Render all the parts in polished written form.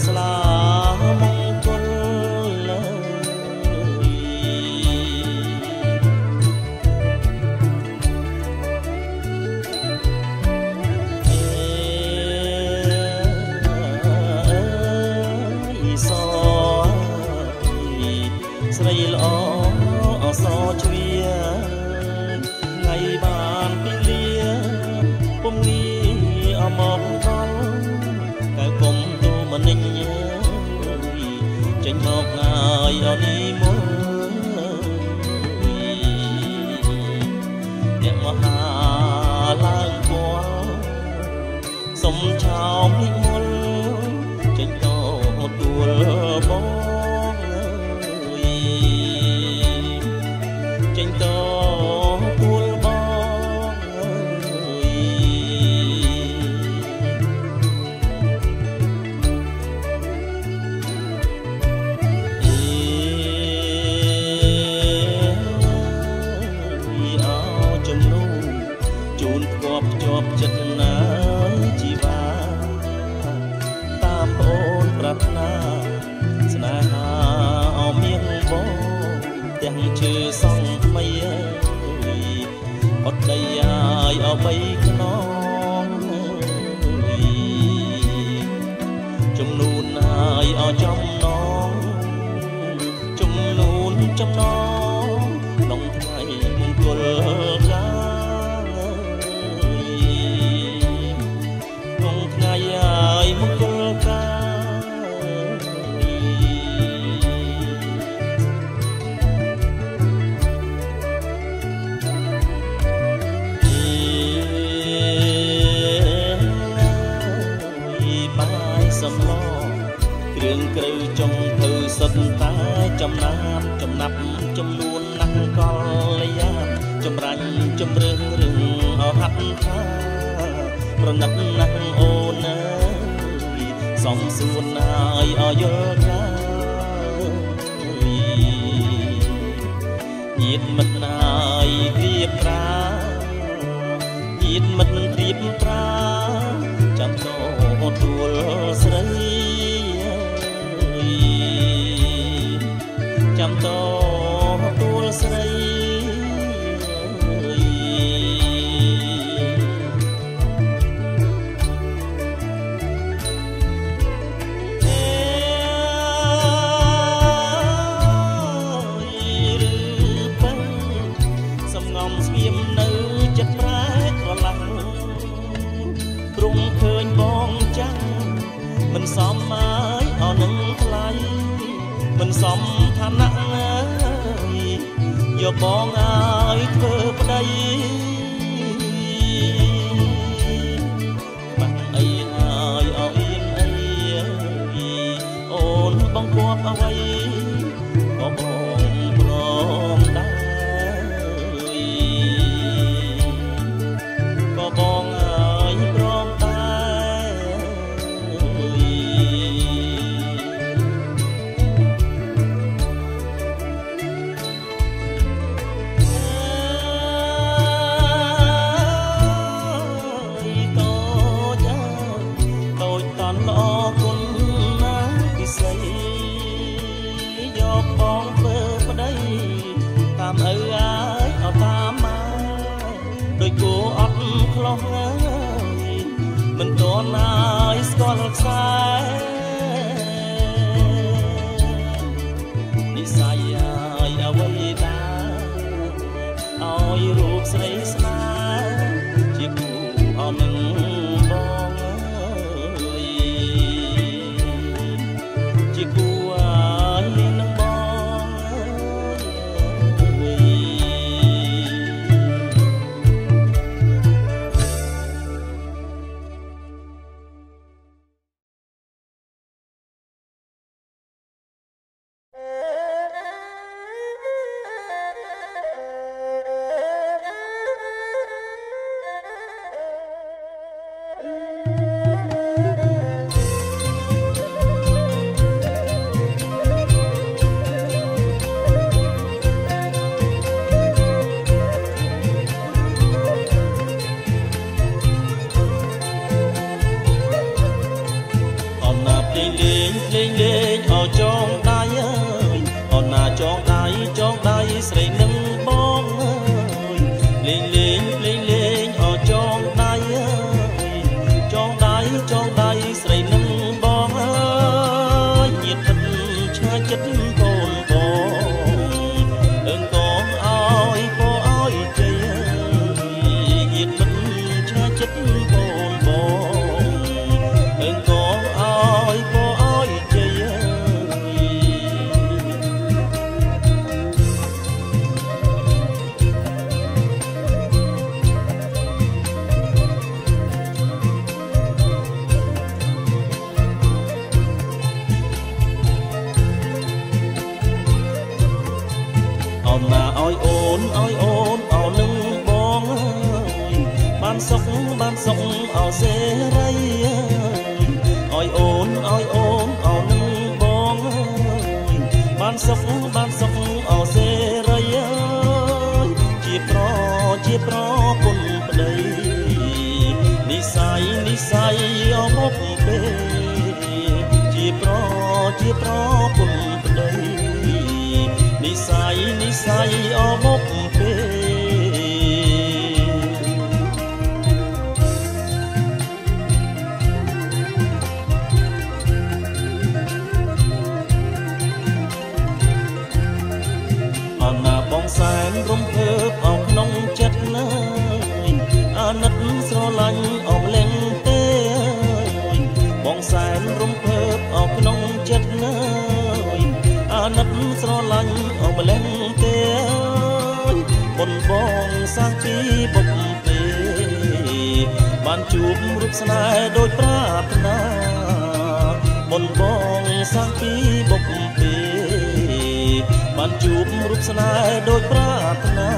ស្លាមង្គលស្រីល្អអសជ្វាថ្ងៃបានពីលាពុំងាអមកដល់តែគុំទូមនិញចេញមកហើយអនីមកអ្នកមហាឡើងគាល់សុំឆោមនិមលចេញតទួលបងចេញតទួលបងអោចំនួនជូនផ្គាប់ភ្ជាប់ចិត្តណាជីវាតាមប្អូនប្រាថ្នាស្នេហាអមៀងបងទាំងឈើសងថ្មីអត់ដីឲ្យអបីខ្នងចំនួនឲ្យអចំណងចំនួនចំណងក្នុងថ្ងៃមង្គលការក្នុងថ្ងៃឲ្យមង្គលការសំឡគ្រឿងក្រៅចុងធ្វើសុទ្ធតែចំណាប់ចំណាប់ចំនួនណាស់កលយាចម្រាញ់ចម្រើសរឿងអហាត់ថាប្រណិតណាស់អូនអើយសំសួនឲ្យអយល់កាញាតមិត្តណាយព្រៀបប្រាញាតមិត្តព្រៀបប្រាចាំតទួលស្រីចាំតទួលស្រីសំងំស្ងៀមនៅចិត្តប្រែក្រឡាំងព្រមឃើញបងចាំងមិនសមហើយអនឹងថ្លៃមិនសមឋានៈយកបងឲ្យធ្វើប្តីបាក់អីហើយអៀនអីអូនបងគប់អ្វីក៏បងព្រមដែរក៏បងបងធ្វើប្តីតាមឪហើយអត់តាមមកដោយគួអត់ខ្លោះហើយមិនតន់ហើយស្គាល់ខ្សែនិស័យហើយអ្វីដែរឲ្យរូបស្រីស្នេហ៍ជាគូអមនឹងបងជាគូលេងអោចងដៃអើយអូនណាចងដៃស្រីនឹងបងអើយលេងអោចងដៃអើយចងដៃស្រីនឹងបងអើយញាតិពិតឆ្ងាយចិត្តកូនកដឹងកូនអើយពោអើយជ័យអើយញាតិពិតឆ្ងាយចិត្តកូនបងដឹងកូនអើយពោអើយជ័យអើយអូនណាអើយអូនអោនឹងបងអើយបានសុខអោសេរីអើយអូនអោនឹងបងអើយបានសុខអោសេរីអើយជាប្រគុណប្តីនិស័យអមកពេជាប្រគុណប្តីនិស័យអមកពេអណាបងសែនរំភើបអោក្នុងចិត្តណាយអាណិតស្រឡាញ់អោលែងទេបងសែនរំភើបអោក្នុងចិត្តណាយអាណិតស្រឡាញ់អោលែងទេបុនបងសាំងពីបុកពេបានជួបរូបស្នេហ៍ដូចប្រាថ្នាបុនបងសាំងពីបុកពេបានជួបរូបស្នេហ៍ដូចប្រាថ្នា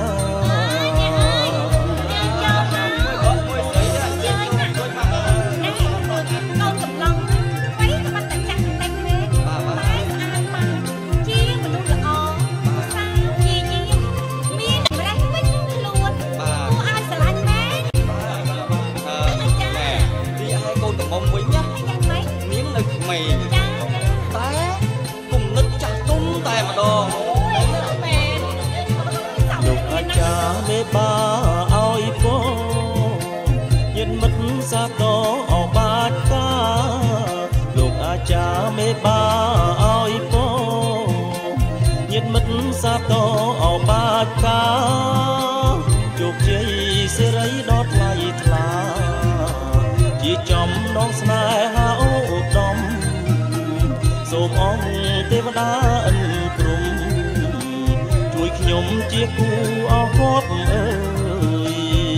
បាអោយពោញាតិមិត្តសាទរអបាច់កាលោកអាចារ្យមេបាអោយពោញាតិមិត្តសាទរអបាច់កាជោគជ័យសេរីដ៏ថ្លៃថ្លាជាចំណងស្នេហាអូឧត្តមសូមអង្គទេវតាអិនព្រំជួយខ្ញុំជាគូអរគុណអើយ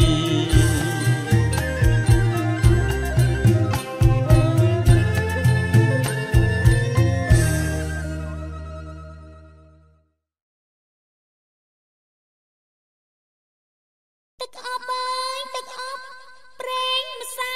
ទឹកអបអើយទឹកអបប្រេងម្សៅ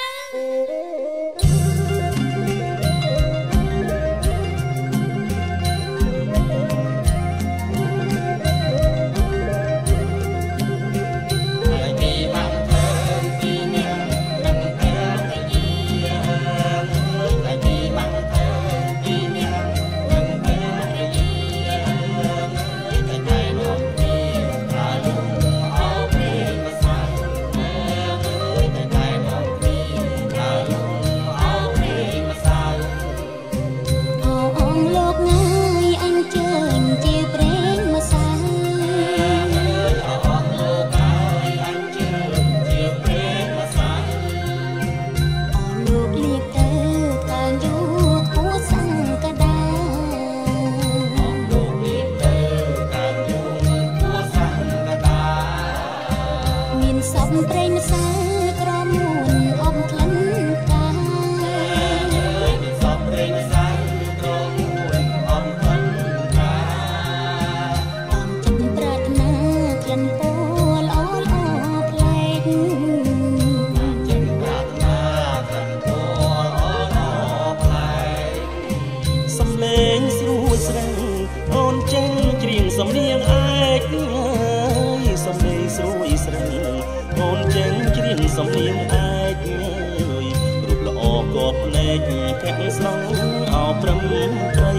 សំនៀងឯកសំដីស្រួយស្រីអូនចេញច្រៀងសំនៀងឯករូបល្អក៏ភ្នែកភក្តិស្រងអោព្រឹមត្រី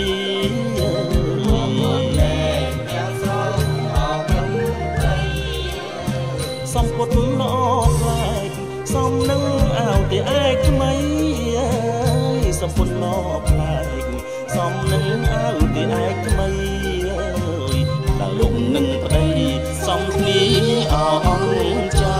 សំពុតល្អផ្លែកសំនឹងអោតែឯកថ្មីសំពុតល្អផ្លែកសំនឹងអោតែឯកថ្មីដល់លំនឹងប្តីសំគ្នាអងចា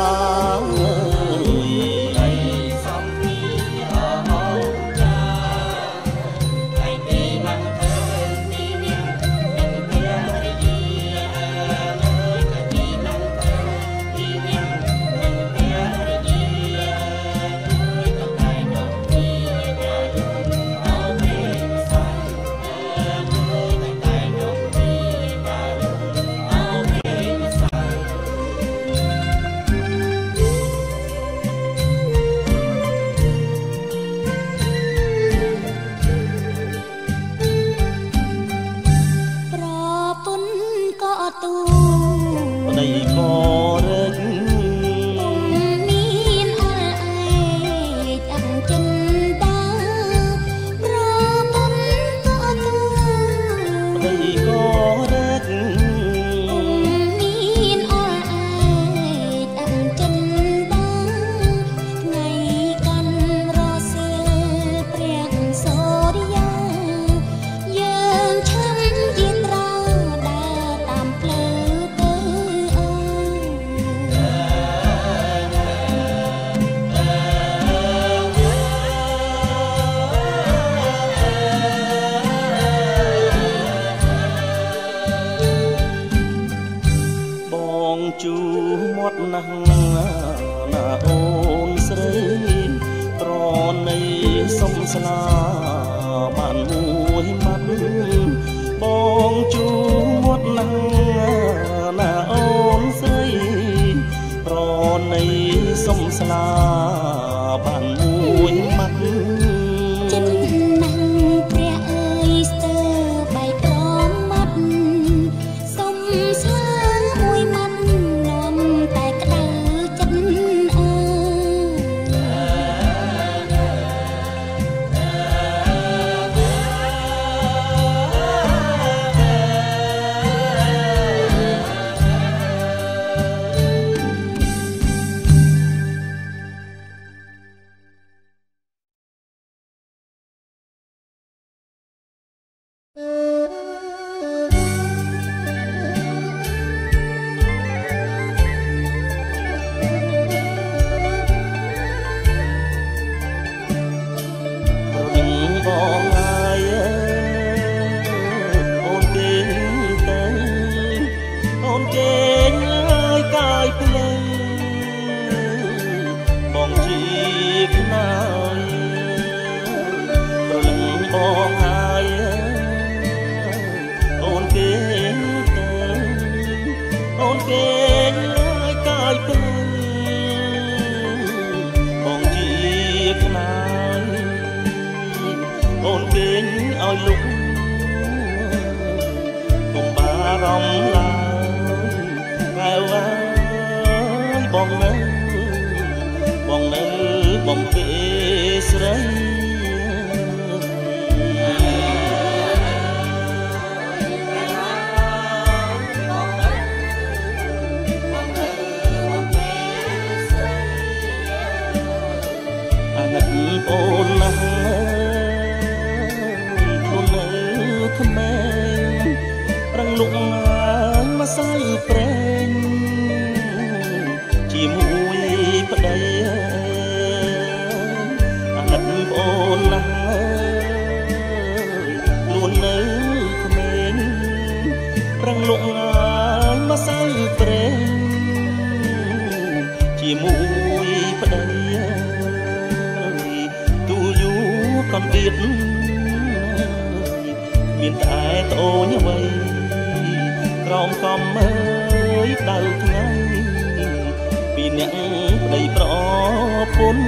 មានតែត្អូញអ្វីក្រោមកំអើយដៅថ្ងៃពីអ្នកប្តីប្រពន្ធ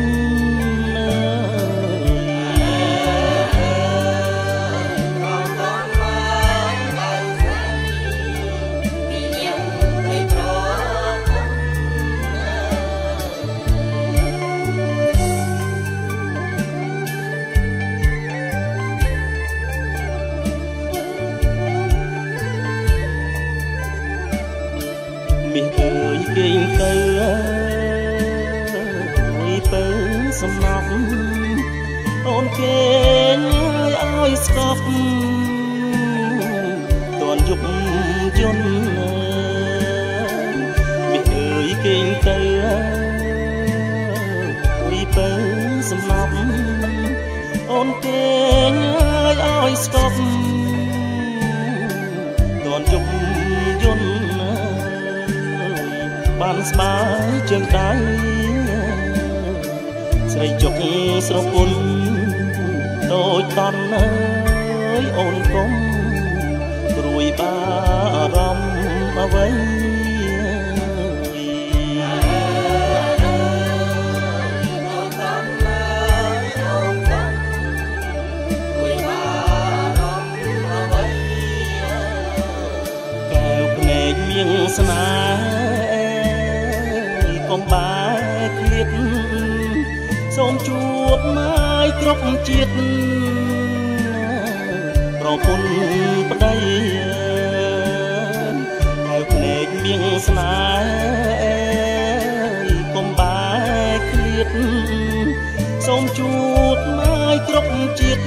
គេងទៅមួយទៅសំណប់អូនគេងឲ្យស្កប់តនយប់យន់មាសអើយគេងទៅមួយទៅសំណប់អូនគេងឲ្យស្កប់តនយប់យន់បានស្បាយជើងដៃស្រីជុកស្រពន់តូចតន់អើយអូនកុំព្រួយបារម្ភអ្វីកែវភ្នែកមៀងស្នេហ៍កុំបែកឃ្លាតសូមជួបម៉ាយគ្រប់ជាតិប្រពន្ធប្តីហើយភ្នែកមៀងស្នេហ៍កុំបែកឃ្លាតសូមជួបម៉ាយគ្រប់ជាតិ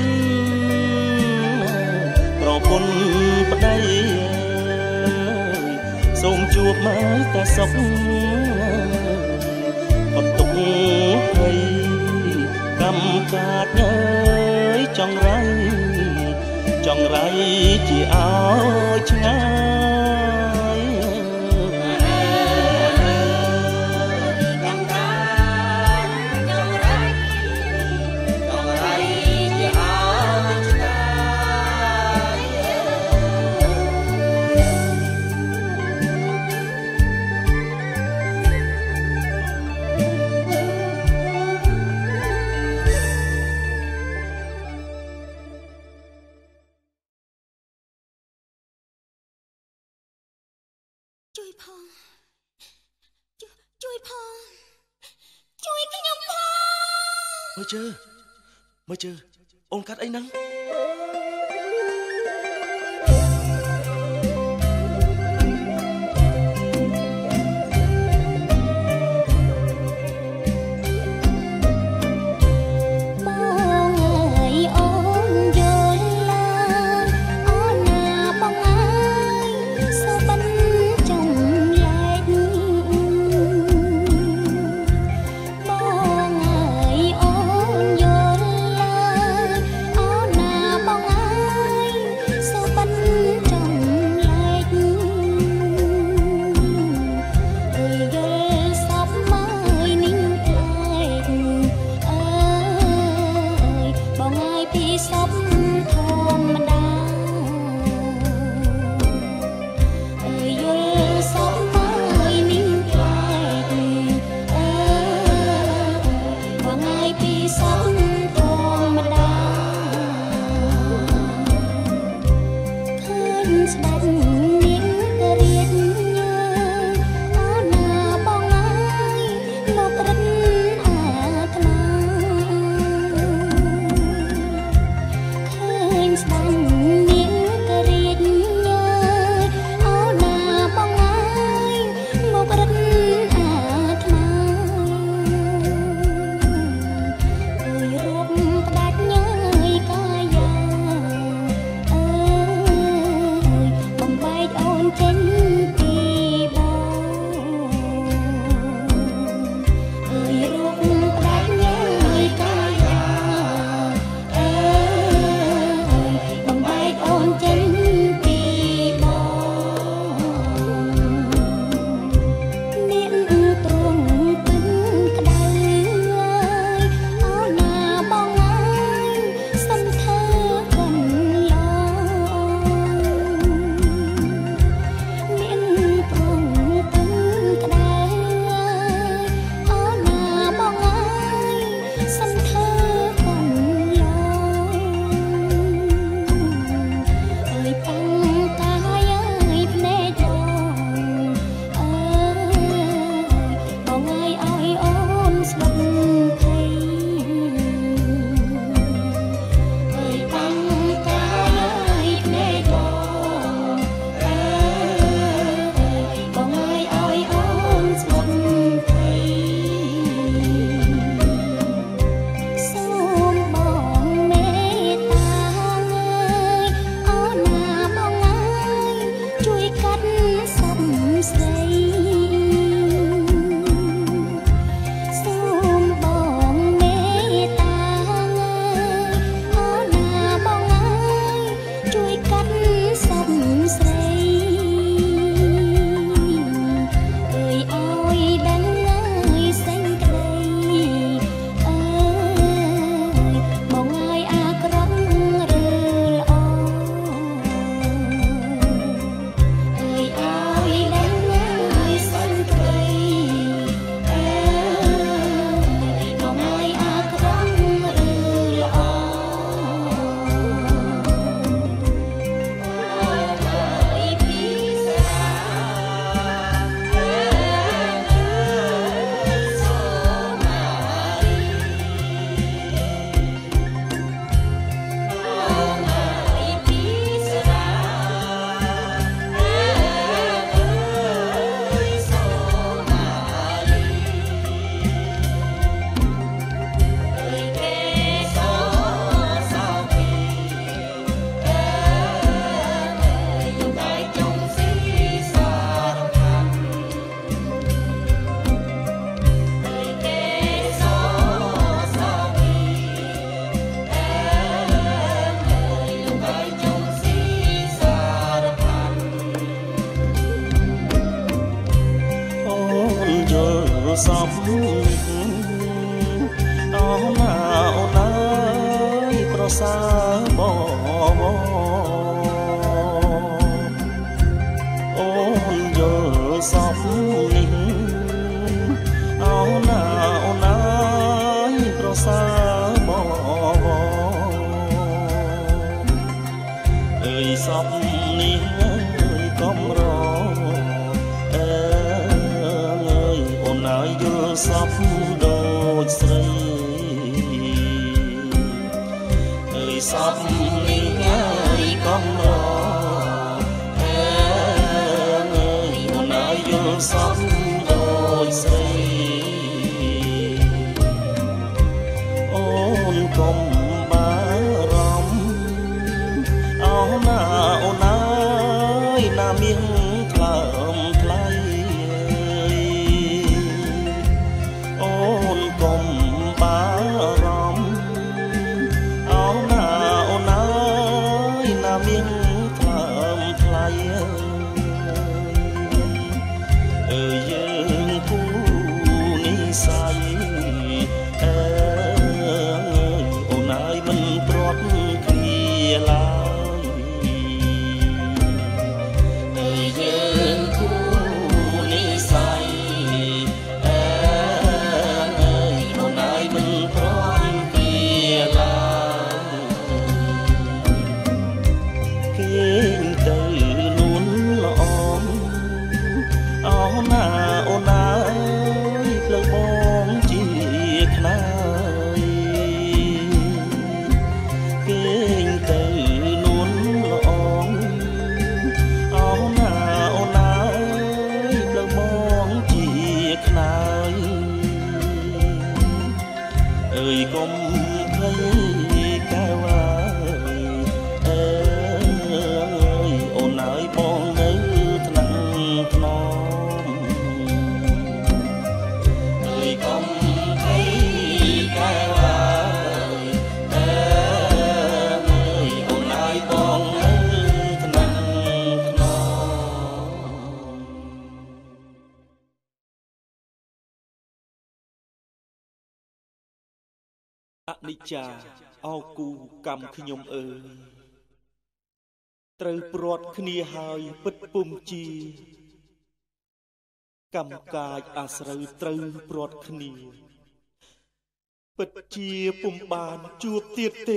ប្រពន្ធប្តីសូមជួបម៉ាយតែសុខបន្ទុកភ័យកម្មកាចអើយចង្រៃជាអោឆ្ងាយជួយផងជួយផងជួយខ្ញុំផងមើលជើអូនកាត់អីហ្នឹងសពអូនណាអូនអើយប្រសើរបងអូនយល់សពនេះអូនណាអូនអើយប្រសើរបងអើយសពនេះកំរអើយអូនអើយយល់សពដូចស្រីអើយសពនេះហើយកំរអើយអូនអើយយល់សពដូចស្រីអូនកុំបារម្ភអូនណាអូនអើយណាមានថ្លើមថ្លៃអូនកុំបារម្ភអូនណាអូនអើយណាមានថ្លើមថ្លៃអើយយើងគូនិស័យអើយអូនអើយមិនព្រាត់គ្នាឡើយអើយយើងគូនិស័យអើយអូនអើយមិនព្រាត់គ្នាឡើយគេងទៅនួនល្អអូនណាអូនអើយផ្លូវបងជាខ្នើយគេងទៅនួនល្អអូនណាអូនអើយផ្លូវបងជាខ្នើយអើយកុំភ័យកែវអើយអើយអូនអើយបងនៅថ្នាក់ថ្នមអើយកុំភ័យកែវអើយអើយអូនអើយបងនៅថ្នាក់ថ្នមអនិច្ចាអោគូកម្មខ្ញុំអើយត្រូវព្រាត់គ្នាហើយពិតពុំជាកម្មកាយអាស្រូវត្រូវព្រាត់គ្នាពិតជាពុំបានជួបទៀតទេ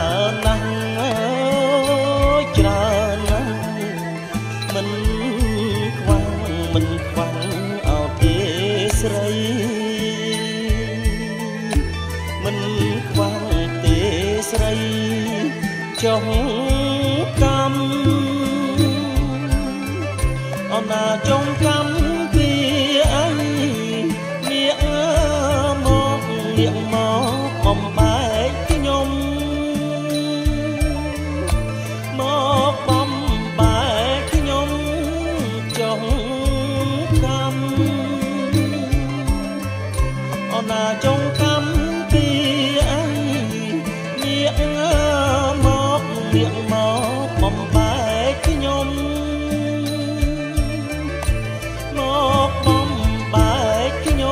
មិនចុងកម្មអំណាចុងកម្មពីអញងាកមកបំបែកខ្ញុំមកបំបែកខ្ញុំចុងកម្មអំណាចុងកម្មពីអញងាកមកបំបែកខ្ញុំមកបំបែកខ្ញុំ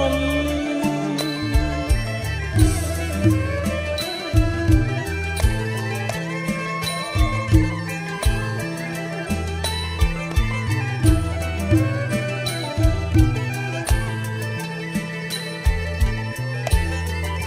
ច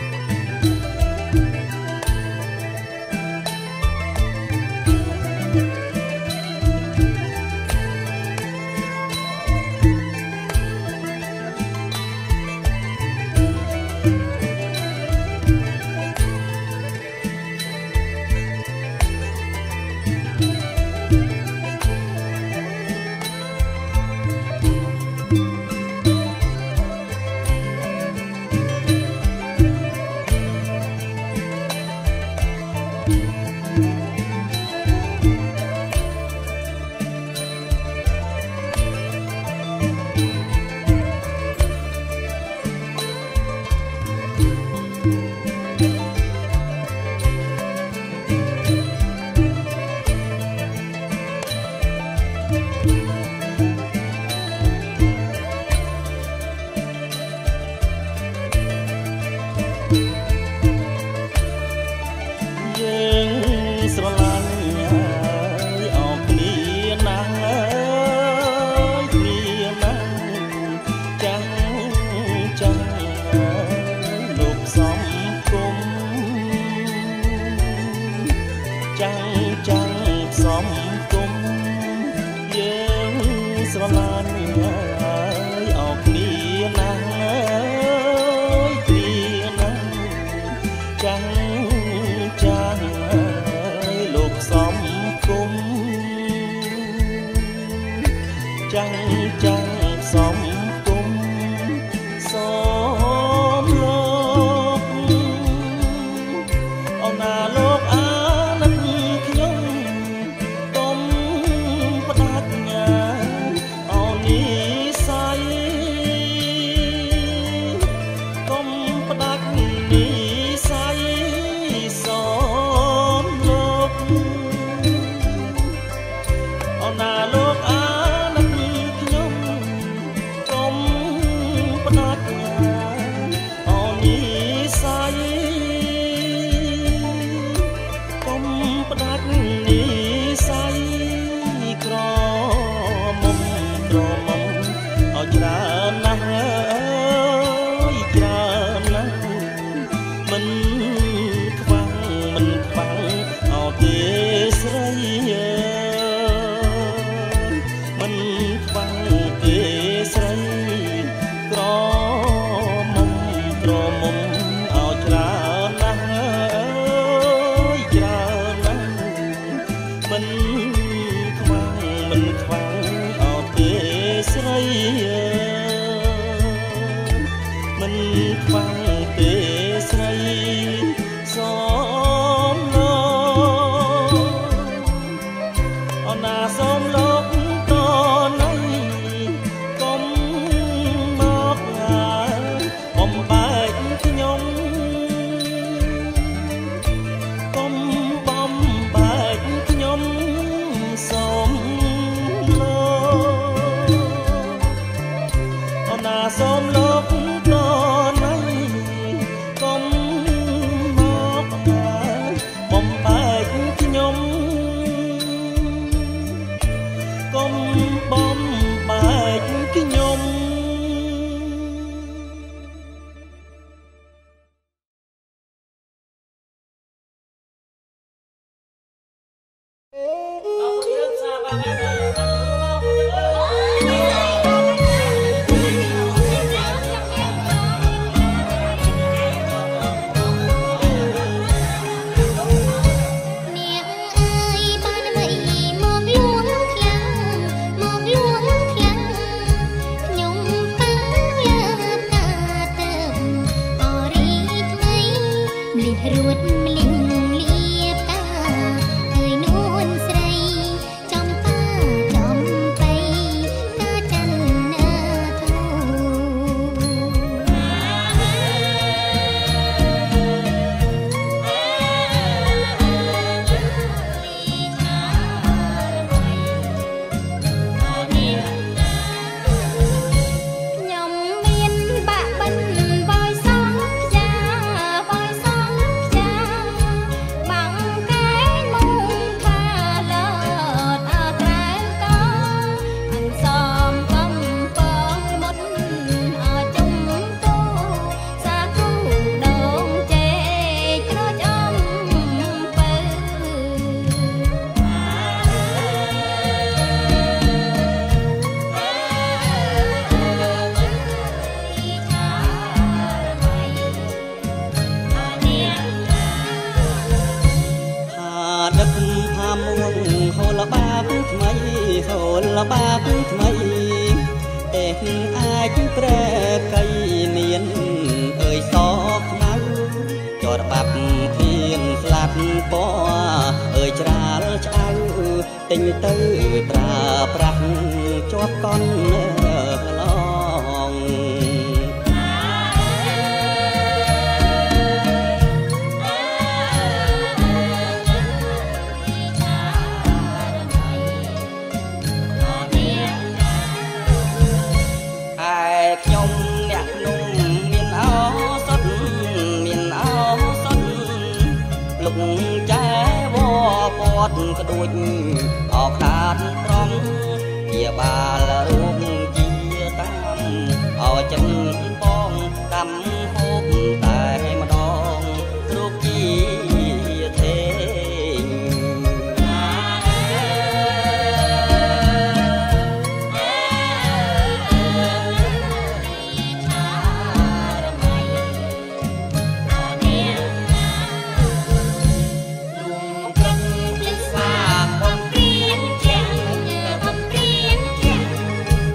ក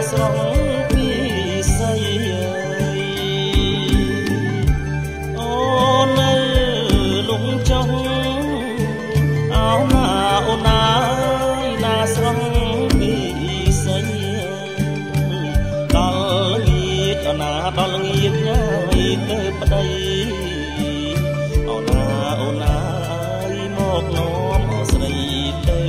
ស្រងពីស័យអូននៅលំចង់អោណាអូនណាស្រងពីស័យដល់ងៀតអូនណាដល់ងៀតញ៉ៃទៅប្តីអូនណាមកនាំអូស្រីទៅ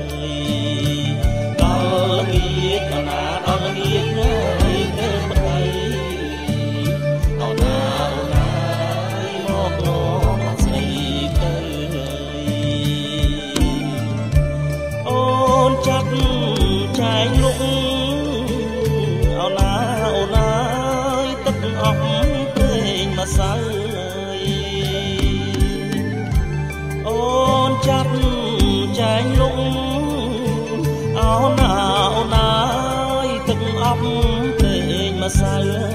ដល់ងៀតអូនណាដល់ងៀតញ៉ៃទៅប្តីអូនណាមកនាំអូស្រីទៅអូនចាត់ចែងលុកអូនណាទឹកអប់ពេញម្សៅអូនចាត់ចែងលុកអូនណាទឹកអប់ពេញម្សៅ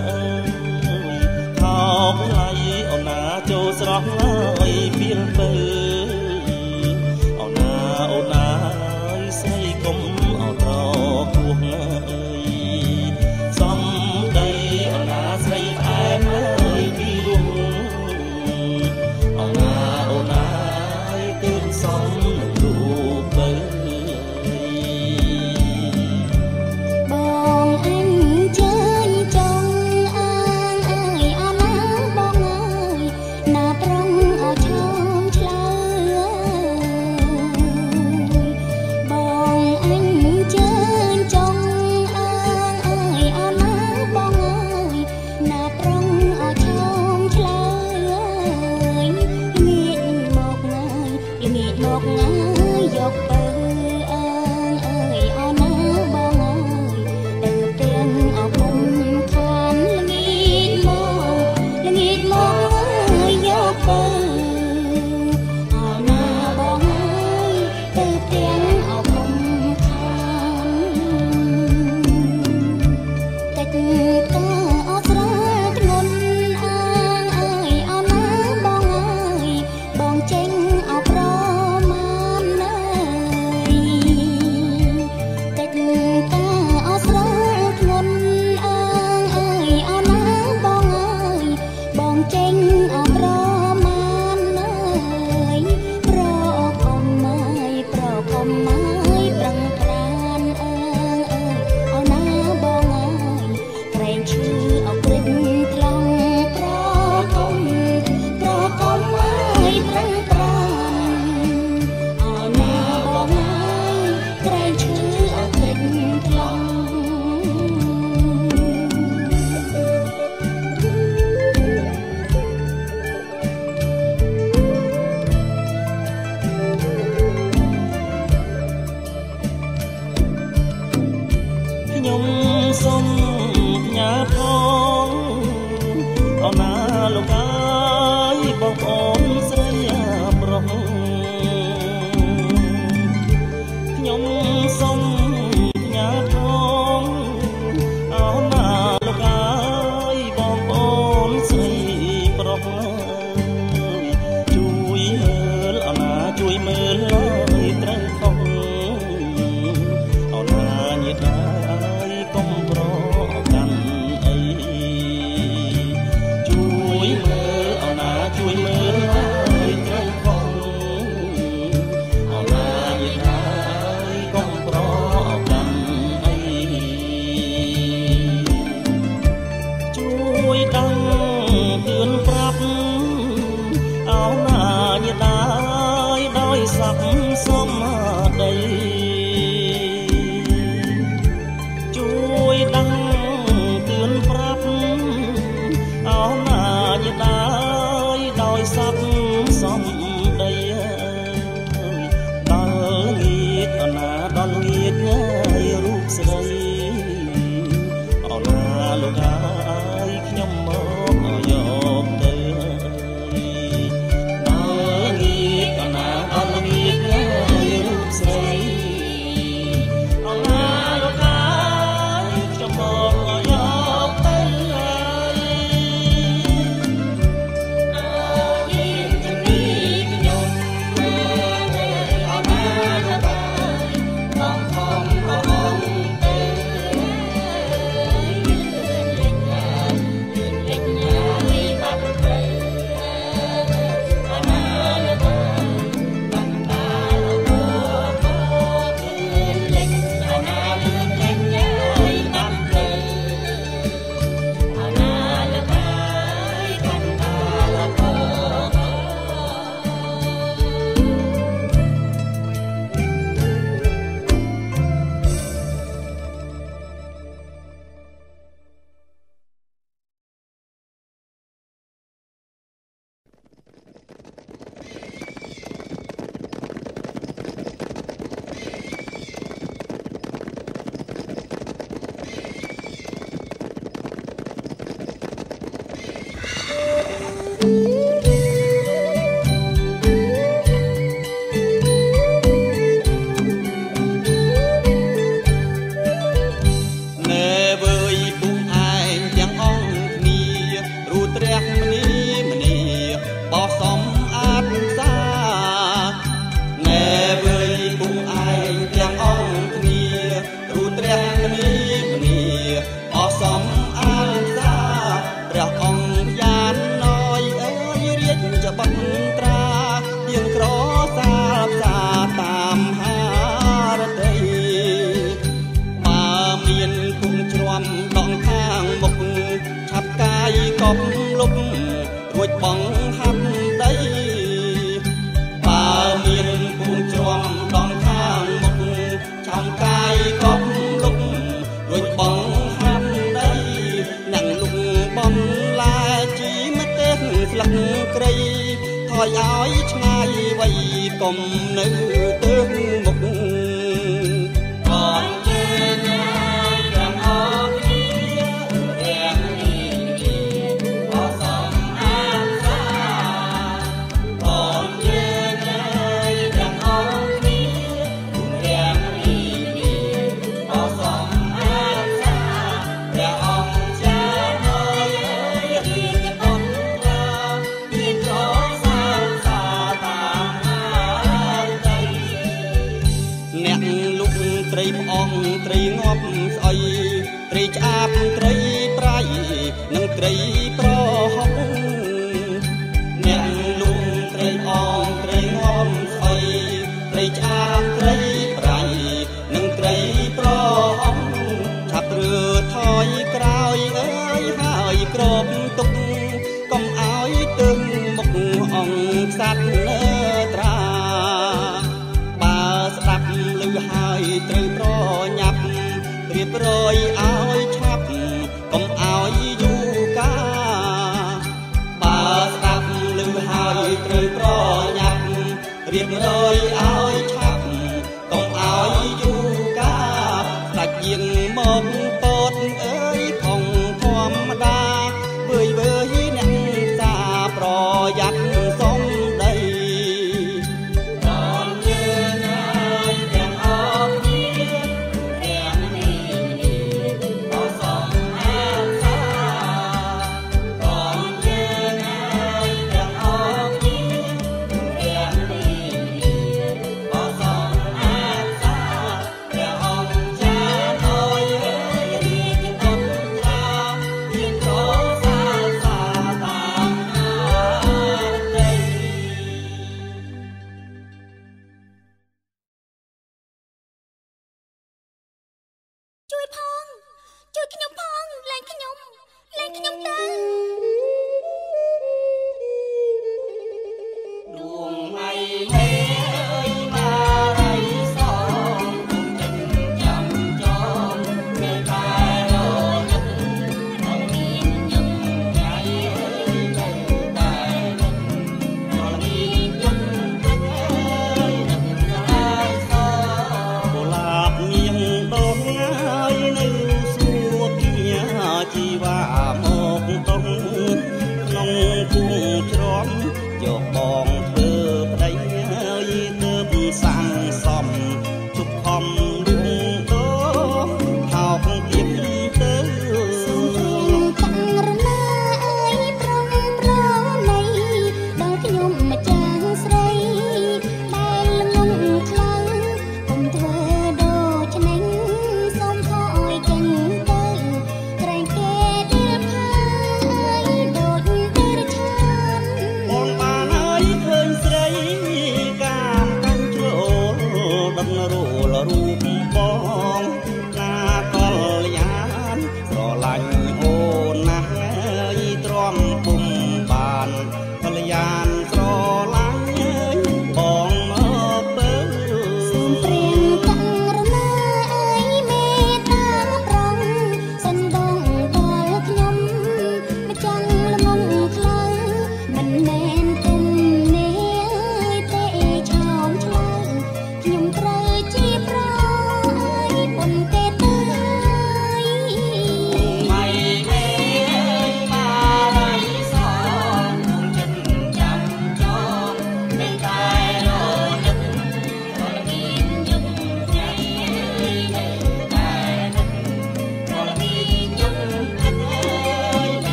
ខោផ្លៃអូនណាចូលស្រស់ហើយពីលពើអូនណាស្រីកុំអត់រពោះអើយសំដីអូនណាស្រីផ្អែមហើយពីរួងអូនណាគឺសំនឹងរូបបើបងអញជើញចង់អាងអើយអូនណាបងអើយណាត្រង់អោឆោមឆ្លើបងអញជើញចង់អាងអើយអូនណាបងអើយណាត្រង់អោឆោមឆ្លើងៀតមកយកបើអើយអូនណាបងអើយទៅទាំងអគុំខានល្ងាចមកអើយយកបើអូនណាបងអើយទៅទាំងអគុំខានតិចតាអត់ស្រាធ្ងន់អាងអើយអូនណាបងអើយបងចេញអោប្រមាណតិចតាអត់ស្រាធ្ងន់អាងអើយអូនណាបងអើយបងចេញអោប្រមាណប្រកុំប្រឹងប្រានអើយអូនណាបងអើយក្រែងឈឺអក្រិតថ្លង់ប្រកុំប្រឹងប្រានអូនណាបងអើយក្រែងឈឺអក្រិតថ្លង់ខ្ញុំសូមផ្ញើផងអូនណាលោកអើយបងប្អូនស្រីប្រុសខ្ញុំសូមផ្ញើផងអូនណាលោកអើយបងប្អូនស្រីប្រុសជួយមើលអូនណាជួយមើលហើយត្រូវខុសអូនណាញាតិកុំប្រកាន់អីជួយមើលអូនណាជួយមើលហើយត្រូវខុសអូនណាញាតិកុំប្រកាន់អីជួយដឹងទឿនប្រាប់អូនណាញាតិដោយស័ក្តិសមដីជួយដឹងទឿនប្រាប់អូនណាញាតិដោយស័ក្តិសមដីដល់ងៀតអូនណាដល់ងៀតញ៉ៃរូបស្រីអូនណាលោកអើយខ្ញុំមកយកទៅដល់ងៀតអូនណាដល់ងៀតញ៉ៃរូបស្រីអូនណាលោកអើយខ្ញុំមកយកទៅអដងខាងមុខឆាប់កាយកប់លុបរួចបងហាត់ដីបើមានពូជ្រាំដងខាងមុខឆាប់កាយកប់លុបរួចបងហាត់ដីនឹងលុកបំឡាជីមកទេស្លឹកក្រៃថយឲ្យឆ្ងាយវៃកុំនៅទៅមុខត្រីផ្អងត្រីងាប់ស្អុយត្រីឆ្អាបត្រីប្រៃនិងត្រីប្រហុកអ្នកលុងត្រីផ្អងត្រីងាប់ស្អុយត្រីឆ្អាបត្រីប្រៃនិងត្រីប្រហុកឆាប់រើថយក្រោយអើយហើយក្របទុកកុំឲ្យទឹងមុខអង្គសัตว์លើត្រាបើស្ដាប់ឮហើយត្រូវប្រញាប់រៀបរយឲ្យឆាប់កុំឲ្យយូរកាបើស្ដាប់ឮហើយត្រូវប្រញាប់រៀបរយឲ្យឆាប់កុំឲ្យយូរកាស្ដាច់យាងមកតតអើយខំធម្មតាវើយ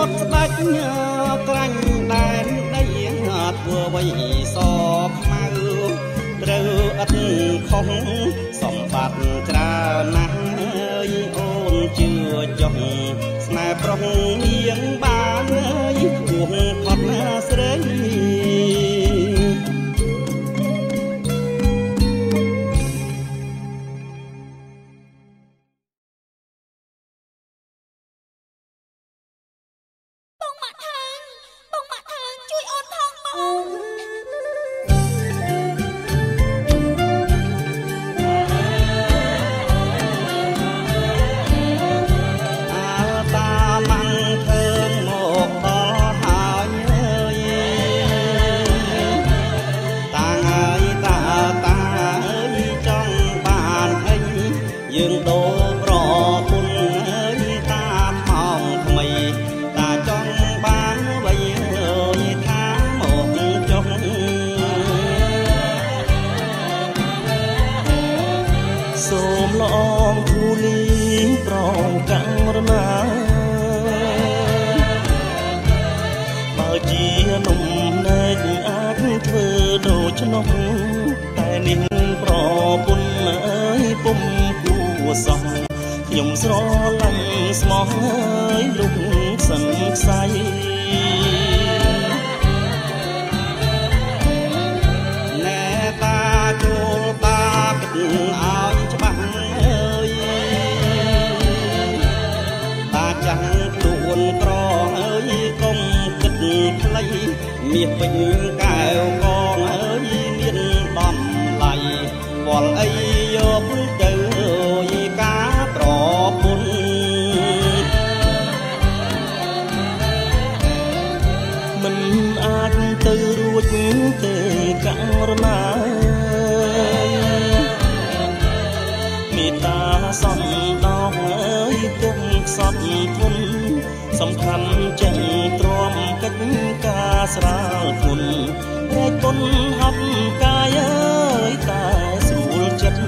បុតស្ដេចក្រាញ់ដែនដីធ្វើអ្វីសខ្មៅត្រូវឥតខុសសម្បត្តិច្រើនណាស់អូនជឿចុះស្នេហ៍ប្រុសនាងបានគួងផុតស្រីខ្ញុំស្រឡាញ់ស្មោះហើយលុកសង្ស័យណែតាចូលតាគិតឲ្យច្បាស់អើយតាចាំងខ្លួនក្រអើយកុំគិតខ្លីមាសពេញកែវកងអើយមានបំឡៃវល់អីយកទៅការប្រពន្ធមិនអាចទៅរួចទេករណាមេត្តាសំដងអើយទុំខ្សត់ធុនសំខាន់ចេះទ្រាំកិច្ចការស្រាលធុនរែកពុនហប់កាយអើយតែស្រួលចិត្ត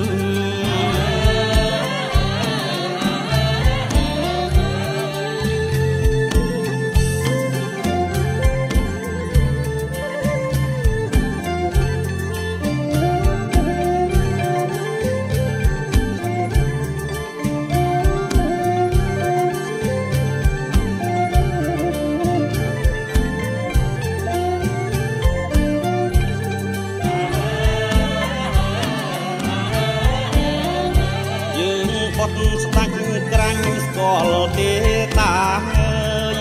ស្ដាច់ក្រាញ់ស្គាល់ទេតាអើយ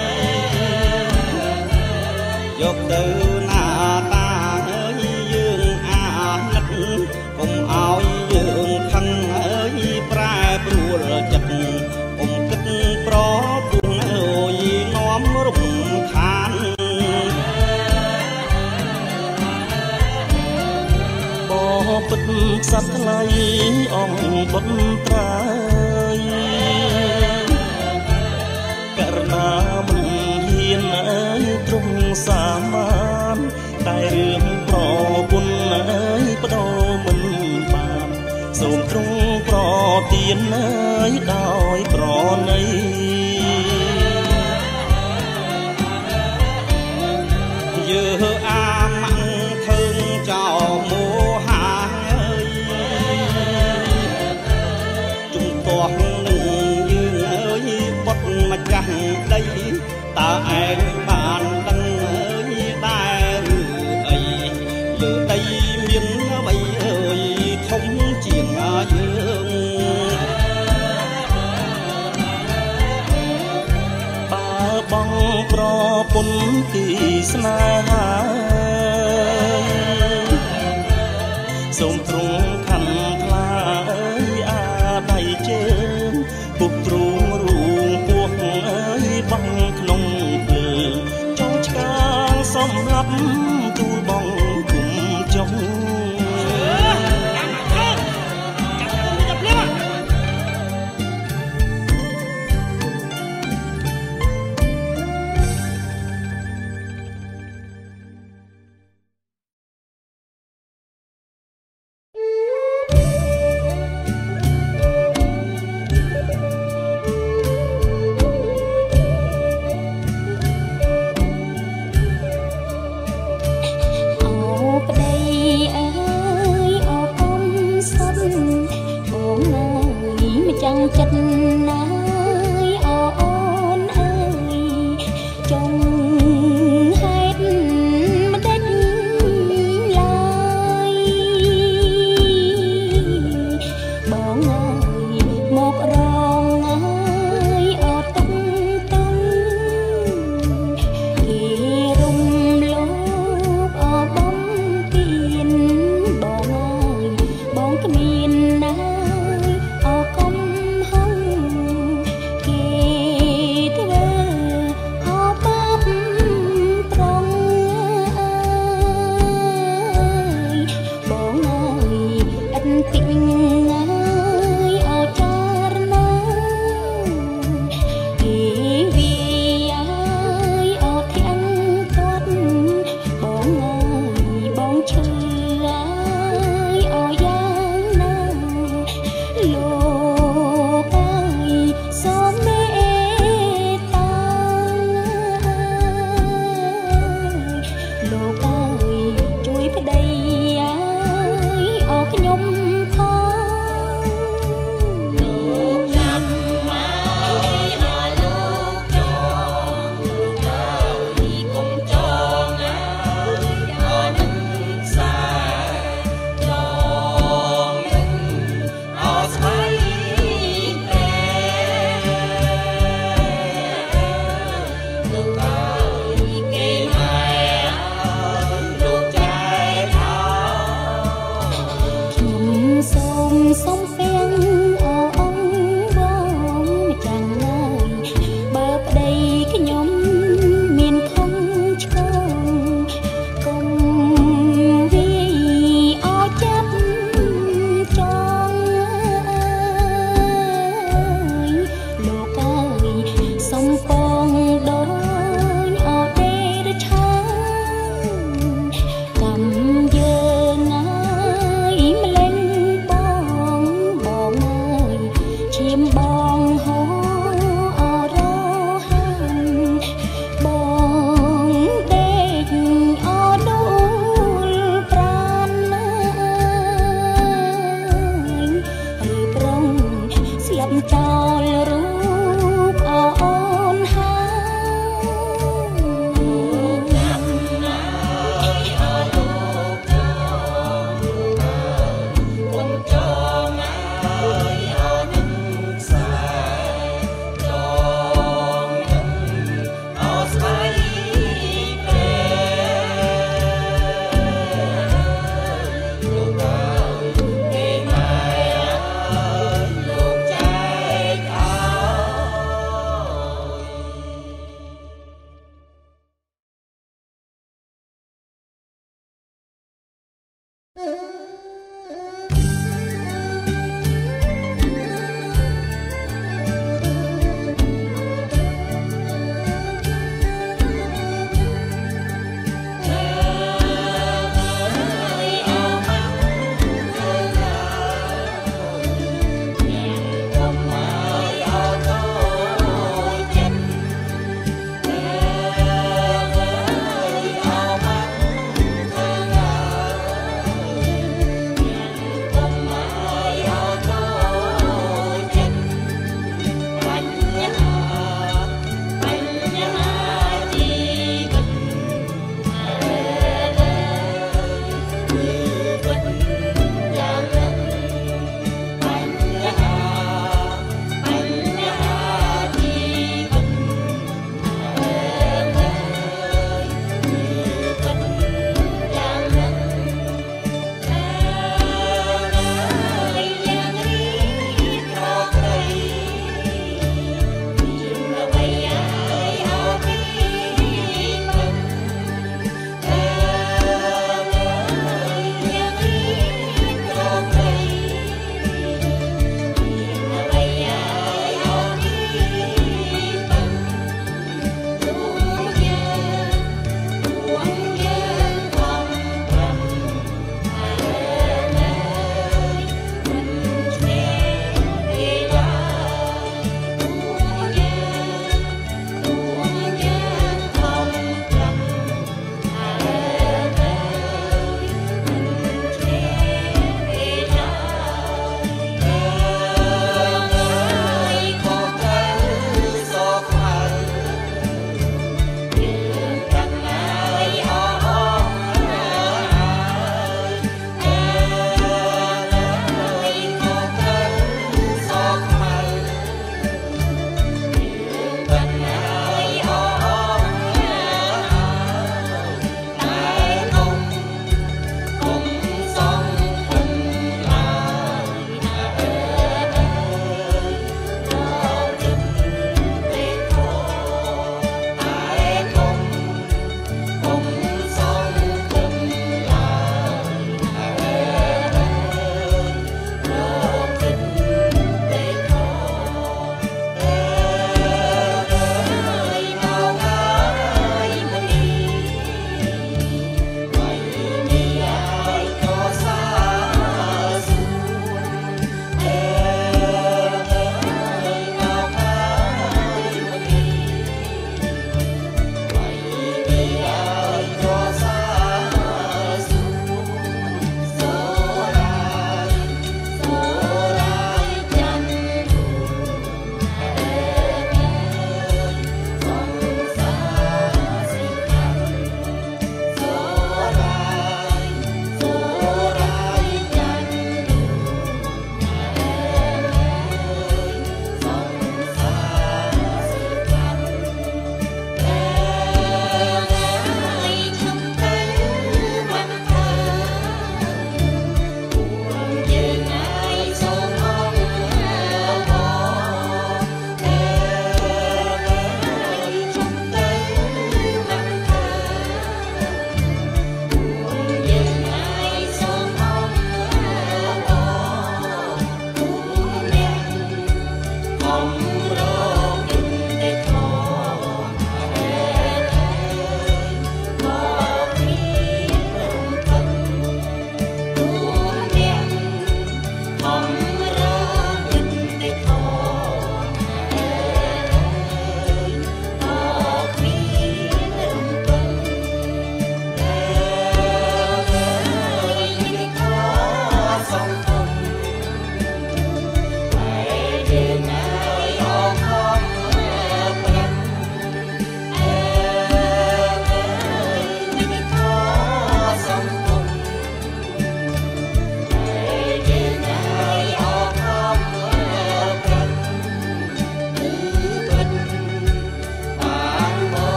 យកទៅណាតាអើយយើងអាណិតកុំឲ្យយើងខឹងអើយប្រែប្រួលចិត្តកុំគិតប្រពន្ធអើយនាំរំខានបពិតខ្សត់ថ្លៃអង្គបុត្រត្រាយករណាមិនហ៊ានអើយទ្រង់សាមានតែរឿងប្រពន្ធអើយបដូរមិនបានសូមទ្រង់ប្រទានអើយដោយប្រណីយើអាម៉ាំងធើងចោលមោហាអើយជុំទាស់នឹងយើងអើយបុតម្ចាស់ដីតើឯងបានដឹងអើយដែរឬអីលើដីមានអ្វីអើយធំជាងយើងបើបងប្រពន្ធទីស្នេហាសូមទ្រង់ខំថ្លាអើយអាដៃជើងពុកទ្រូងរូងពោះអើយបងក្នុងភ្លើងចង់ឆ្កាងសម្រាប់ទូលបងគុំចុងហេតុមិនដេញឡើយបងអើយមករងអើយអត់ទុកទៅគេរំលោភអបំពេញបងអើយបងគ្មានណាអកុំហឹងគេធ្វើអបាប់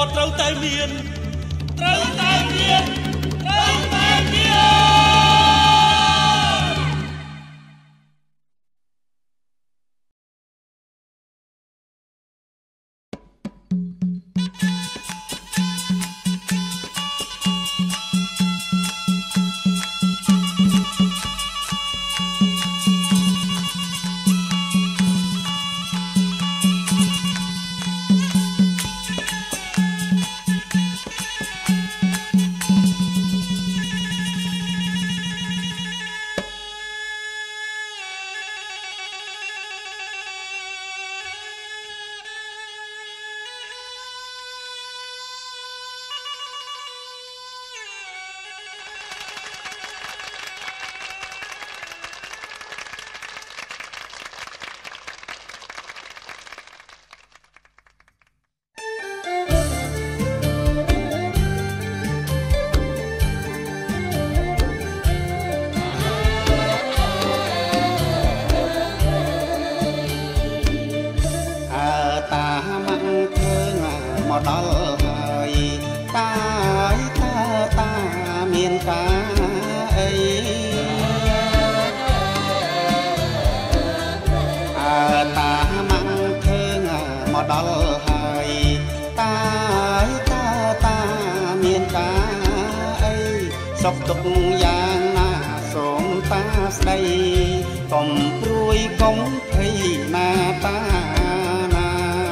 ត្រូវតែមានត្រូវតែមានត្រូវតែមាន សុខទុក្ខយ៉ាងណាសូមតាស្ដីកុំព្រួយកុំភ័យណាតាណា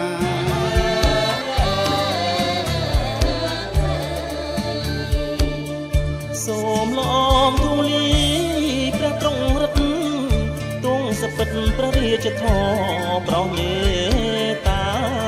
សូមលំទូលីព្រះទ្រង់រឹតទងសពិតព្រះរាជធម៌ប្រោសមេត្តា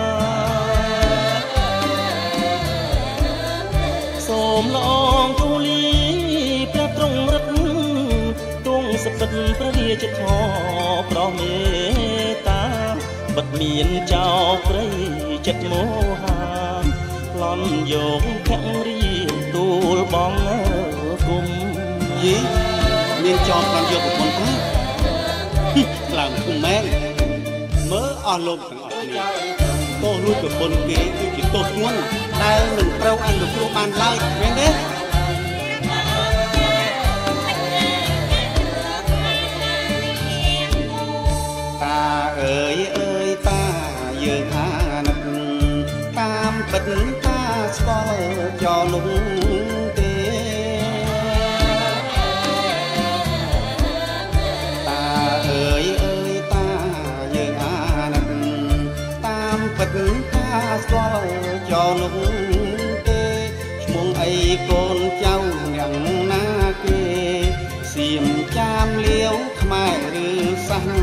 សូមលំទូលីទ្រង់រឹតទងសពិតព្រះរាជធម៌ប្រោសមេត្តាបិទមានចោលព្រៃចិត្តមោហាប្លន់យកភរិយាទូលបងគុំយីមានចោលប្លន់យកប្រពន្ធថាខ្លាំងគុំមែនមើលអស់លោកទាំងអស់គ្នាទោសលួចប្រពន្ធគេគឺជាទោសធ្ងន់ដែលមិនត្រូវអនុគ្រោះបានឡើយមែនទេអើយអើយតាយើងអាណិតតាមពិតតាស្គាល់ចោលលុងទេតាអើយអើយតាយើងអាណិតតាមពិតតាស្គាល់ចោលលុងទេឈ្មោះអីកូនចៅយ៉ាងណាគេសៀមចាមលាវខ្មែរឬសាំង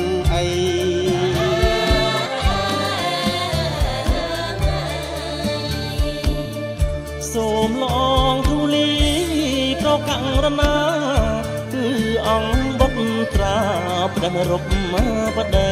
សូមលងទូលីប្រកាំងរណាគឺអង្គបុត្រាព្រះរុក្ខបដី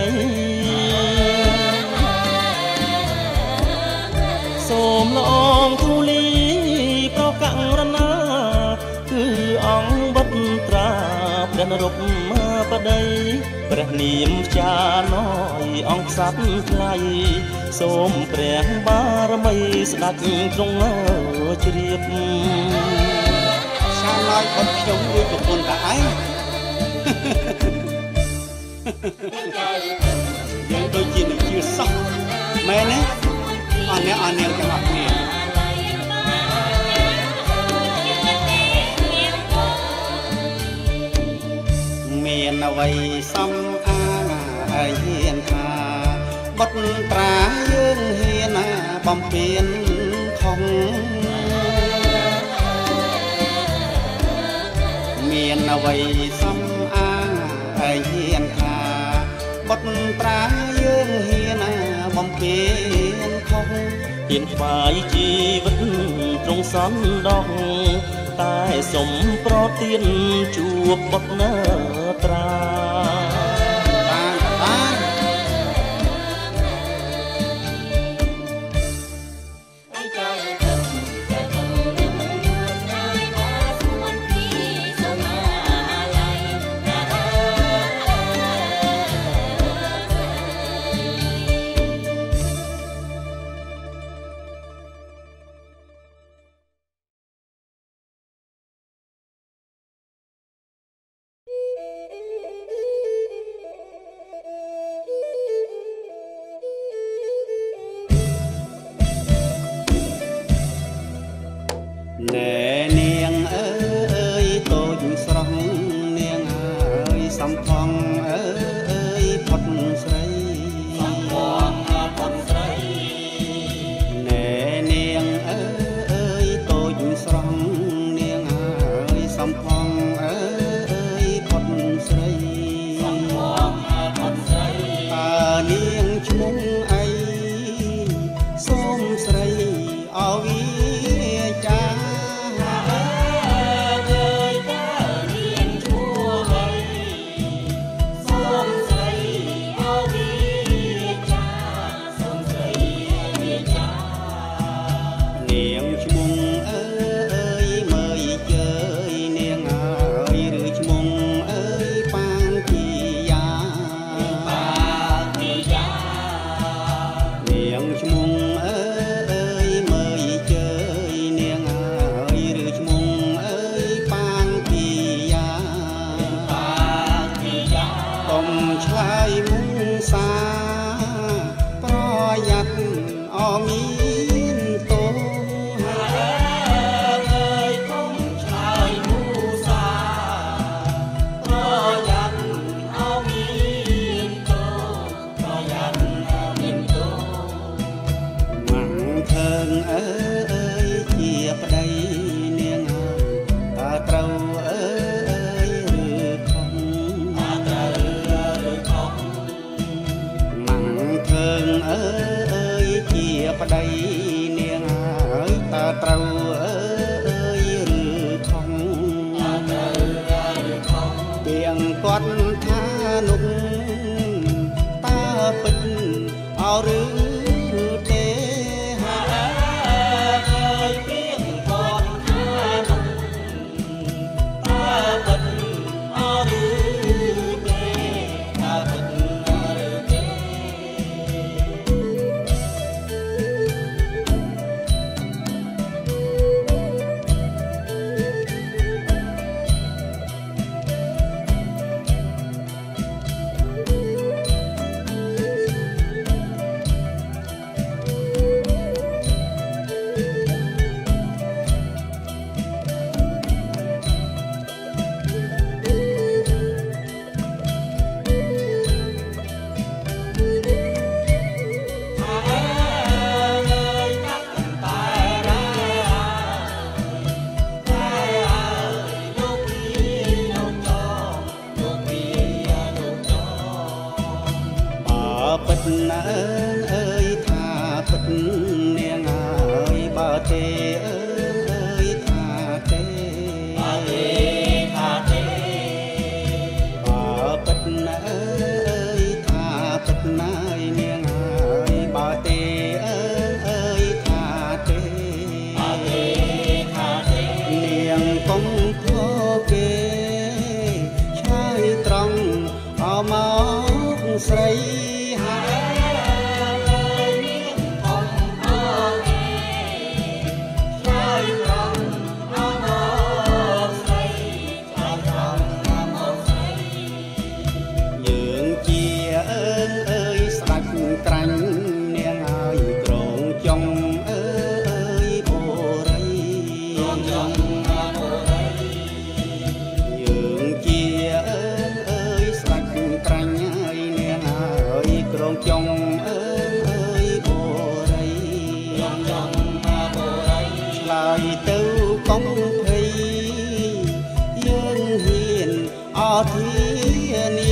សូមលងទូលីប្រកាំងរណាគឺអង្គបុត្រាព្រះរុក្ខបដីព្រះនាមចាណយអង្គសត្វថ្លៃសូមព្រះបារមីស្ដេចទ្រង់ជ្រាបចាណយបុត្រខ្ញុំមួយប្រពន្ធតាឯងយើងដូចជានឹងជឿសោះមែនទេអរអ្នកអរនាងទាំងអស់គ្នាមានអ្វីសំអាងឲ្យហ៊ានថាបុត្រាយើងហ៊ានបំពេញខំមានអ្វីសំអាងឲ្យហ៊ានថាបុត្រាយើងហ៊ានបំពេញខំហ៊ានថ្វាយជីវិតទ្រង់សន្ដោះតែសុំប្រទានជួបបុត្រាសំផងអើយផុតស្រីសំផងផុតស្រីណែនាងអើយតូចស្រង់នាងអើយសំផងអើយផុតស្រីសំផងផុតស្រីតើនាងឈ្មោះអីសូមស្រីអវីចាប្តីនាងអើយតើត្រូវអើយឬខំពីងគាត់ថានោះតើពិតអឬទេហើយពីងគាត់ថានោះតើពិតអឬទេតើពិតពិតណាអើយថាពិតនាងអើយបើទេអើយថាទេបើទេថាទេបើពិតណាអើយថាពិតណានាងអើយបើទេអើយថាទេបើទេថាទេនាងកុំខកគេឆ្លើយត្រង់អមកស្រីត្រាញ់នាងអើយក្រងចុងអើយបូរីក្រងចុងបូរីយើងជាអើយស្ដាច់ត្រាញ់ហើយនាងអើយក្រងចុងអើយបូរីក្រងចុងបូរីឆ្លើយទៅកុំភ័យយើងហ៊ានអធានា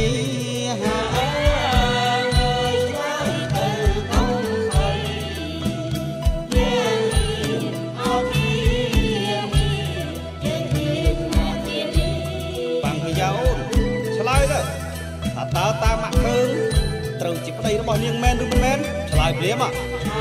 តើតាមម៉ាក់ឃើញត្រូវជាប្តីរបស់នាងមែនឬមិនមែនឆ្លើយព្រាម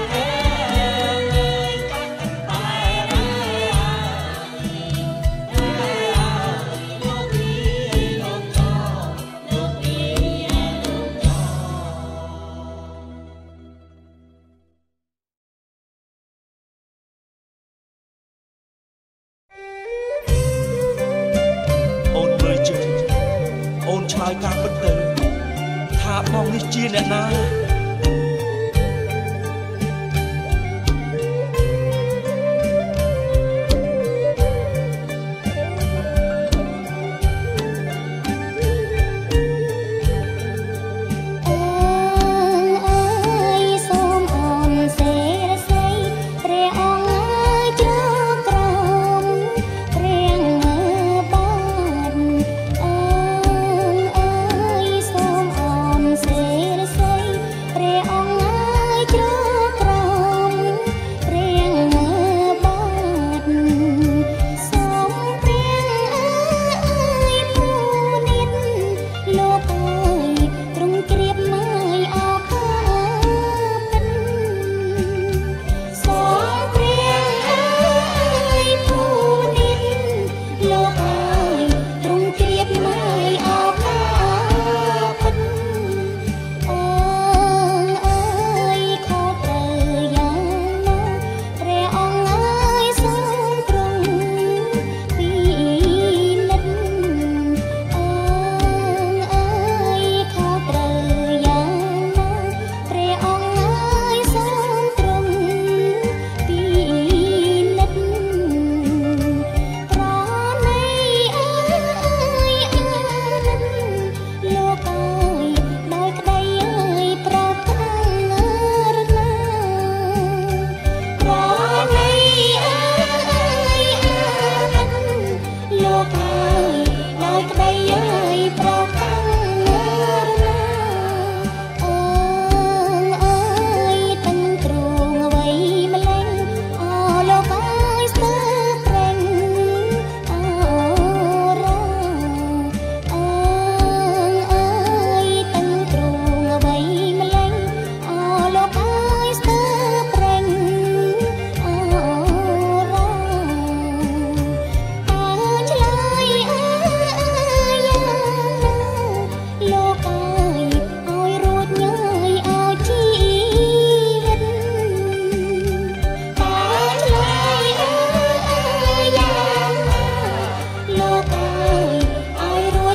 អូនមើលជើងអូនឆ្លើយការពិតទៅថាបងនេះជាអ្នកណា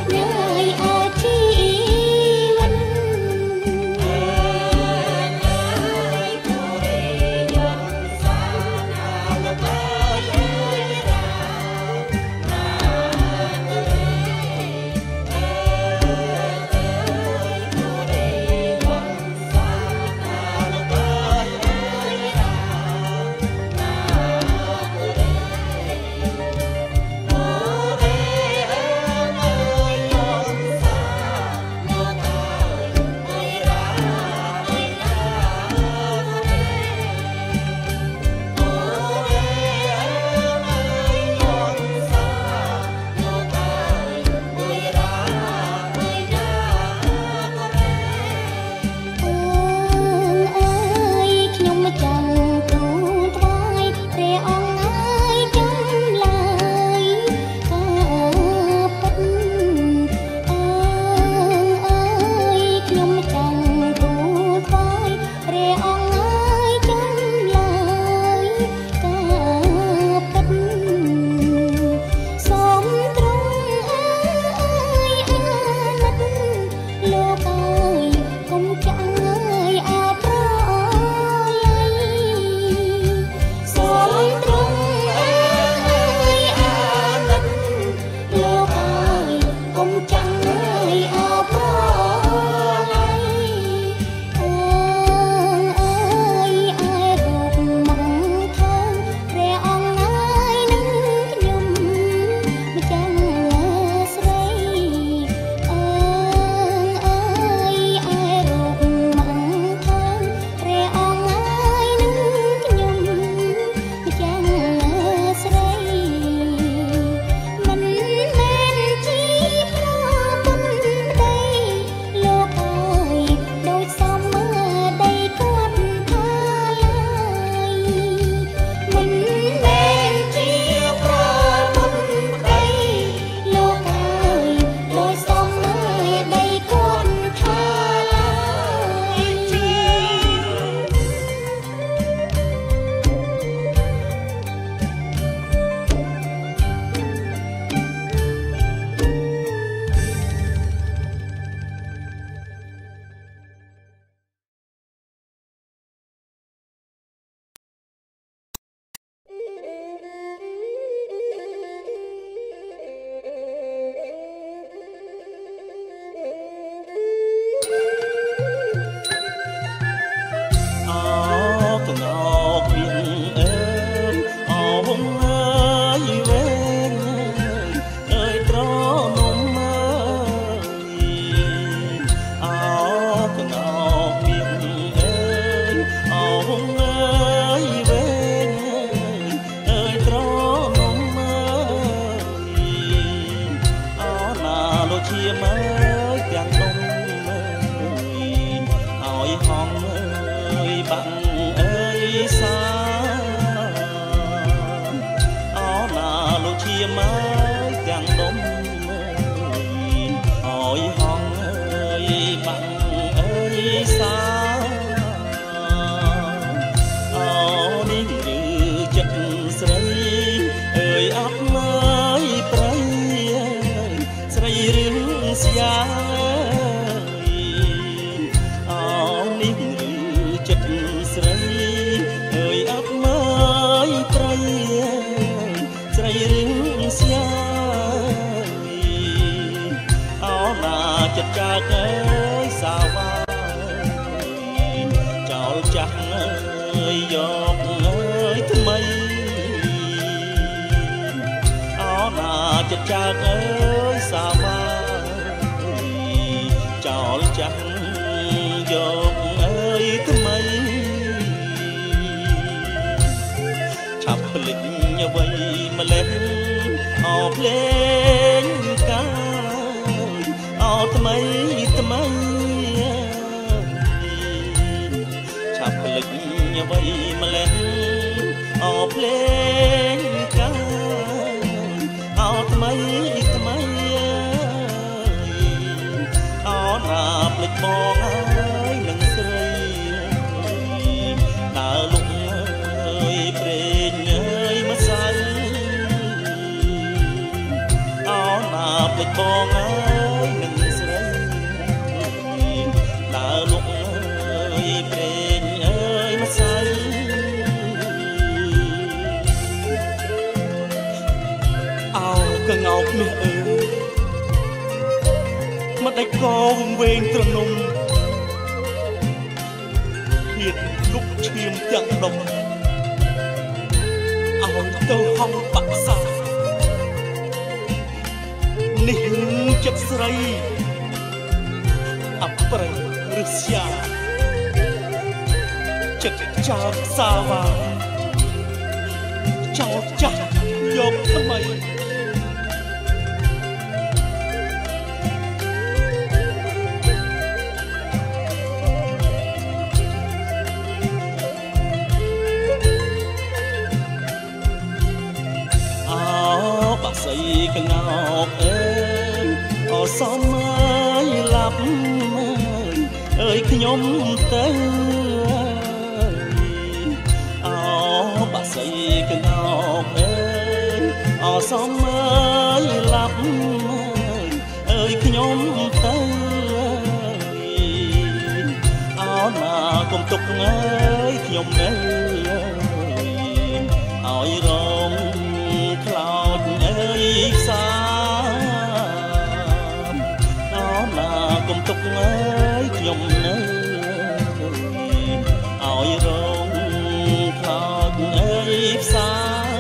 បងមិនដេចកងវែងត្រនំហៀតគប់ឈាមទាំងដុំអោនទៅហងបាក់សានេះចិត្តស្រីអប្រៃរស្យាចិត្តចោលសាវាចោលចាស់យកថ្មីបាក់ស្អីកងោកអសមយឡាប់អើយខ្ញុំទៅបាក់ស្អីកងោកអសមយឡាប់អើយខ្ញុំទៅអណាកុំទុកអើយខ្ញុំនៅឲ្យរងខ្លោចអើយផ្សាអណាកុំទុកអើយខ្ញុំនៅឲ្យរងខ្លោចអើយផ្សា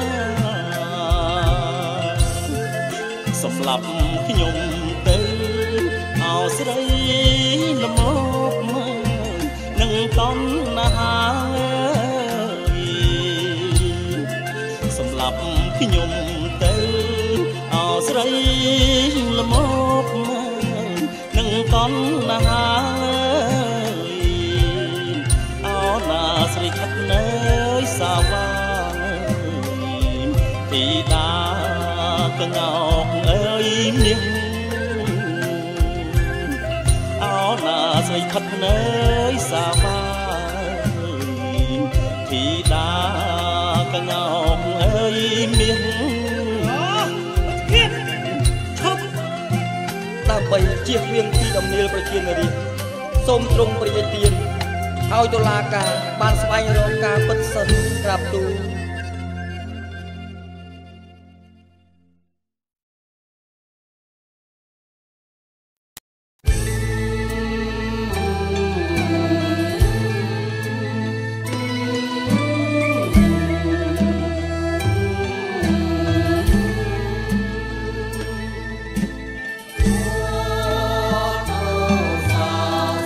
សម្រាប់ខ្ញុំទៅអោស្រីល្មមនឹងតណ្ហាសម្រាប់ខ្ញុំទៅអោស្រីល្មមនឹងតណ្ហាអោណាស្រីខិតនៅសាវាទីដាកងោកអើយមាសអោណាស្រីខិតនៅសាវាទីដាកងោកអើយមាសដើម្បីជៀសវាងពីដំណៀលប្រជានារីសូមទ្រង់ព្រះរាជទានឲ្យតុលាការបានស្វែងរកការពិតសិនក្រាបទូល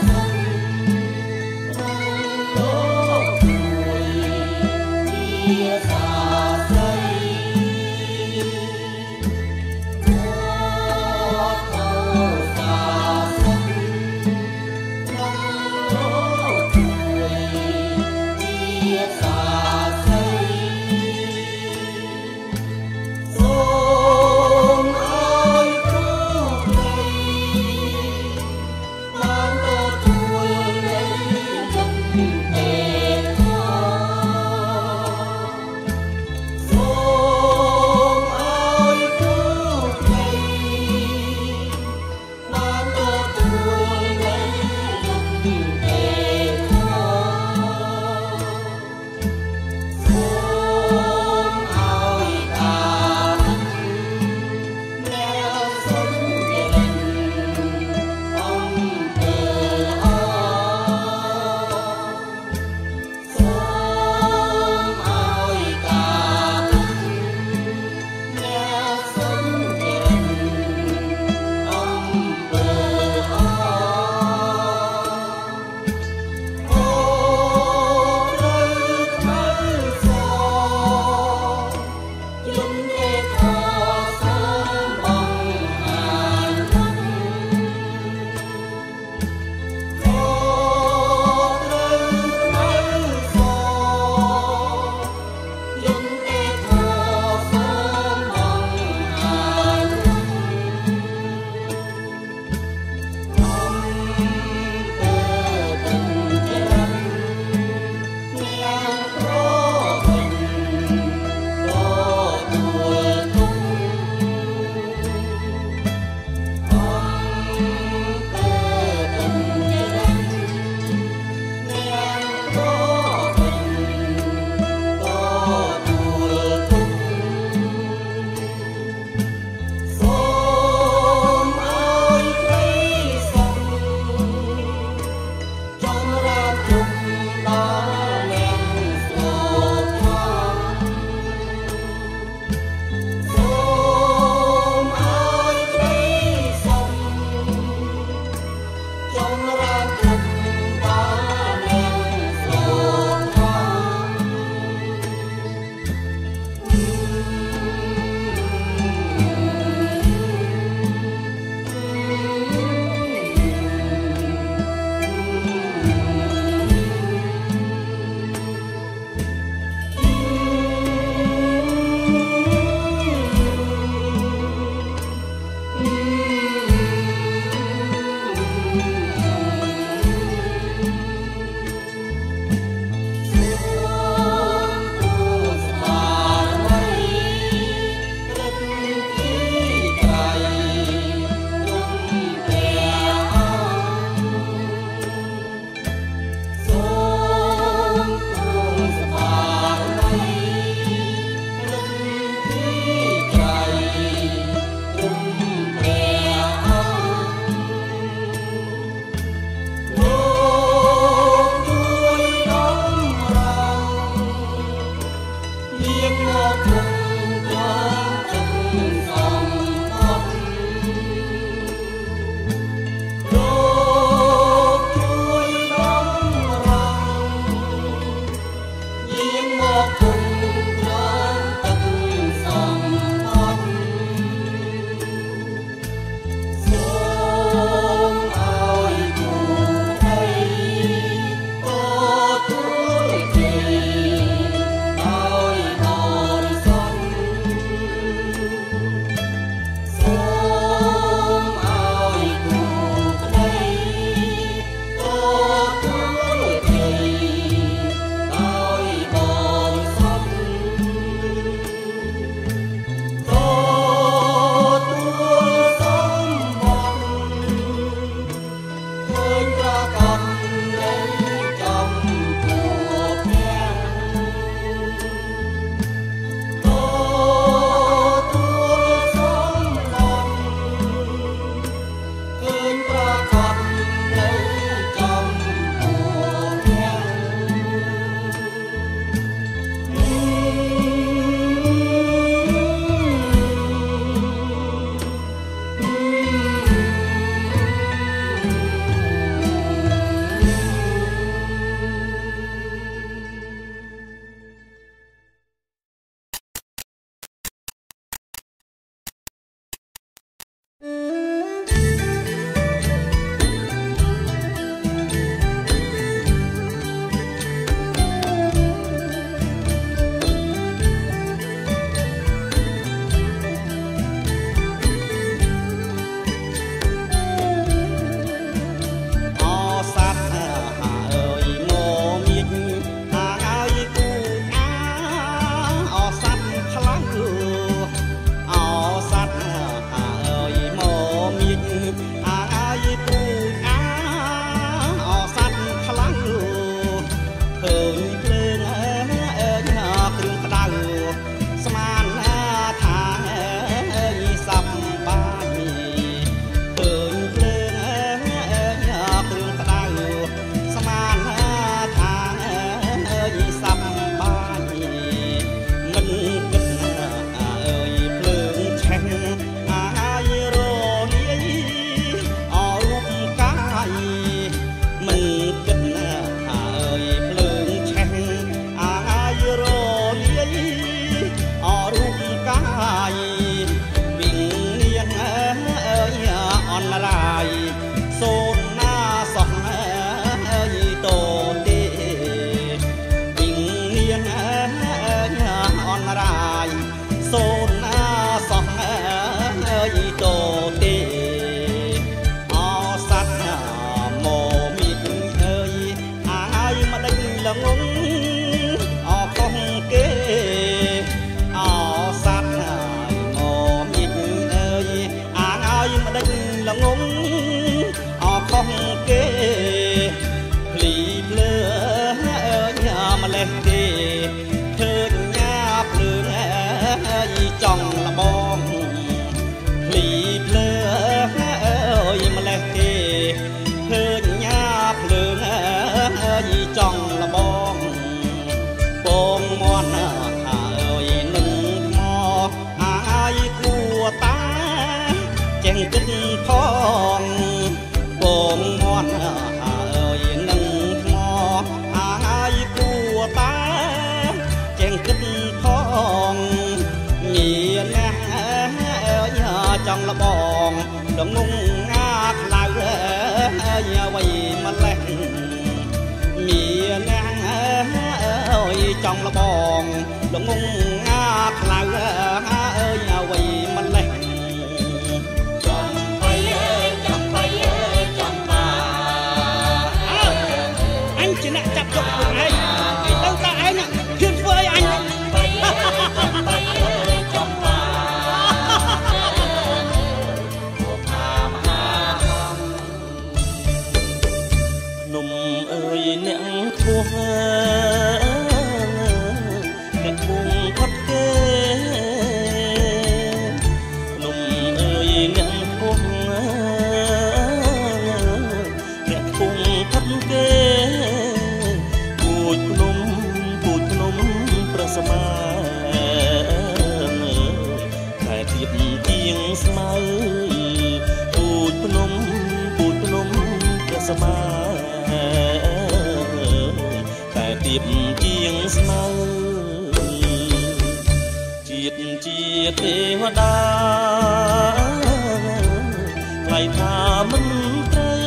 Yeah. បងគេភ្លីភ្លើញ៉ាម្លេះគេឃើញញ៉ាភ្លើងចង់លបងភ្លីភ្លើម្លេះគេឃើញញ៉ាភ្លើងចង់លបងបងមន់ហើយនឹងថ្មអាយគួតាចេះគិតផងបងមន់ហើយនឹងថ្មអាយគួតាចេះគិតផងមានណាចង់លបងដងងងាខ្លៅអ្វីម្លេះមានណាចង់លបងដងងងាខ្លៅអ្វីម្លេះចំបៃចំបៃចំបាអញជាអ្នកចាប់យកខ្លួនឯងទៅតាឯងជឿនធ្វើអីអញចំបៃចំបានំអើយអ្នកធួអ្នកគង់ផុតគេនំអើយអ្នកធួអ្នកគង់ផុតគេពូជភ្នំប្រសមាតែទៀបជាងស្មៅពូជភ្នំប្រសមាតែទៀបជាងស្មៅជាទេវតាថ្លៃថាមិនត្រូវ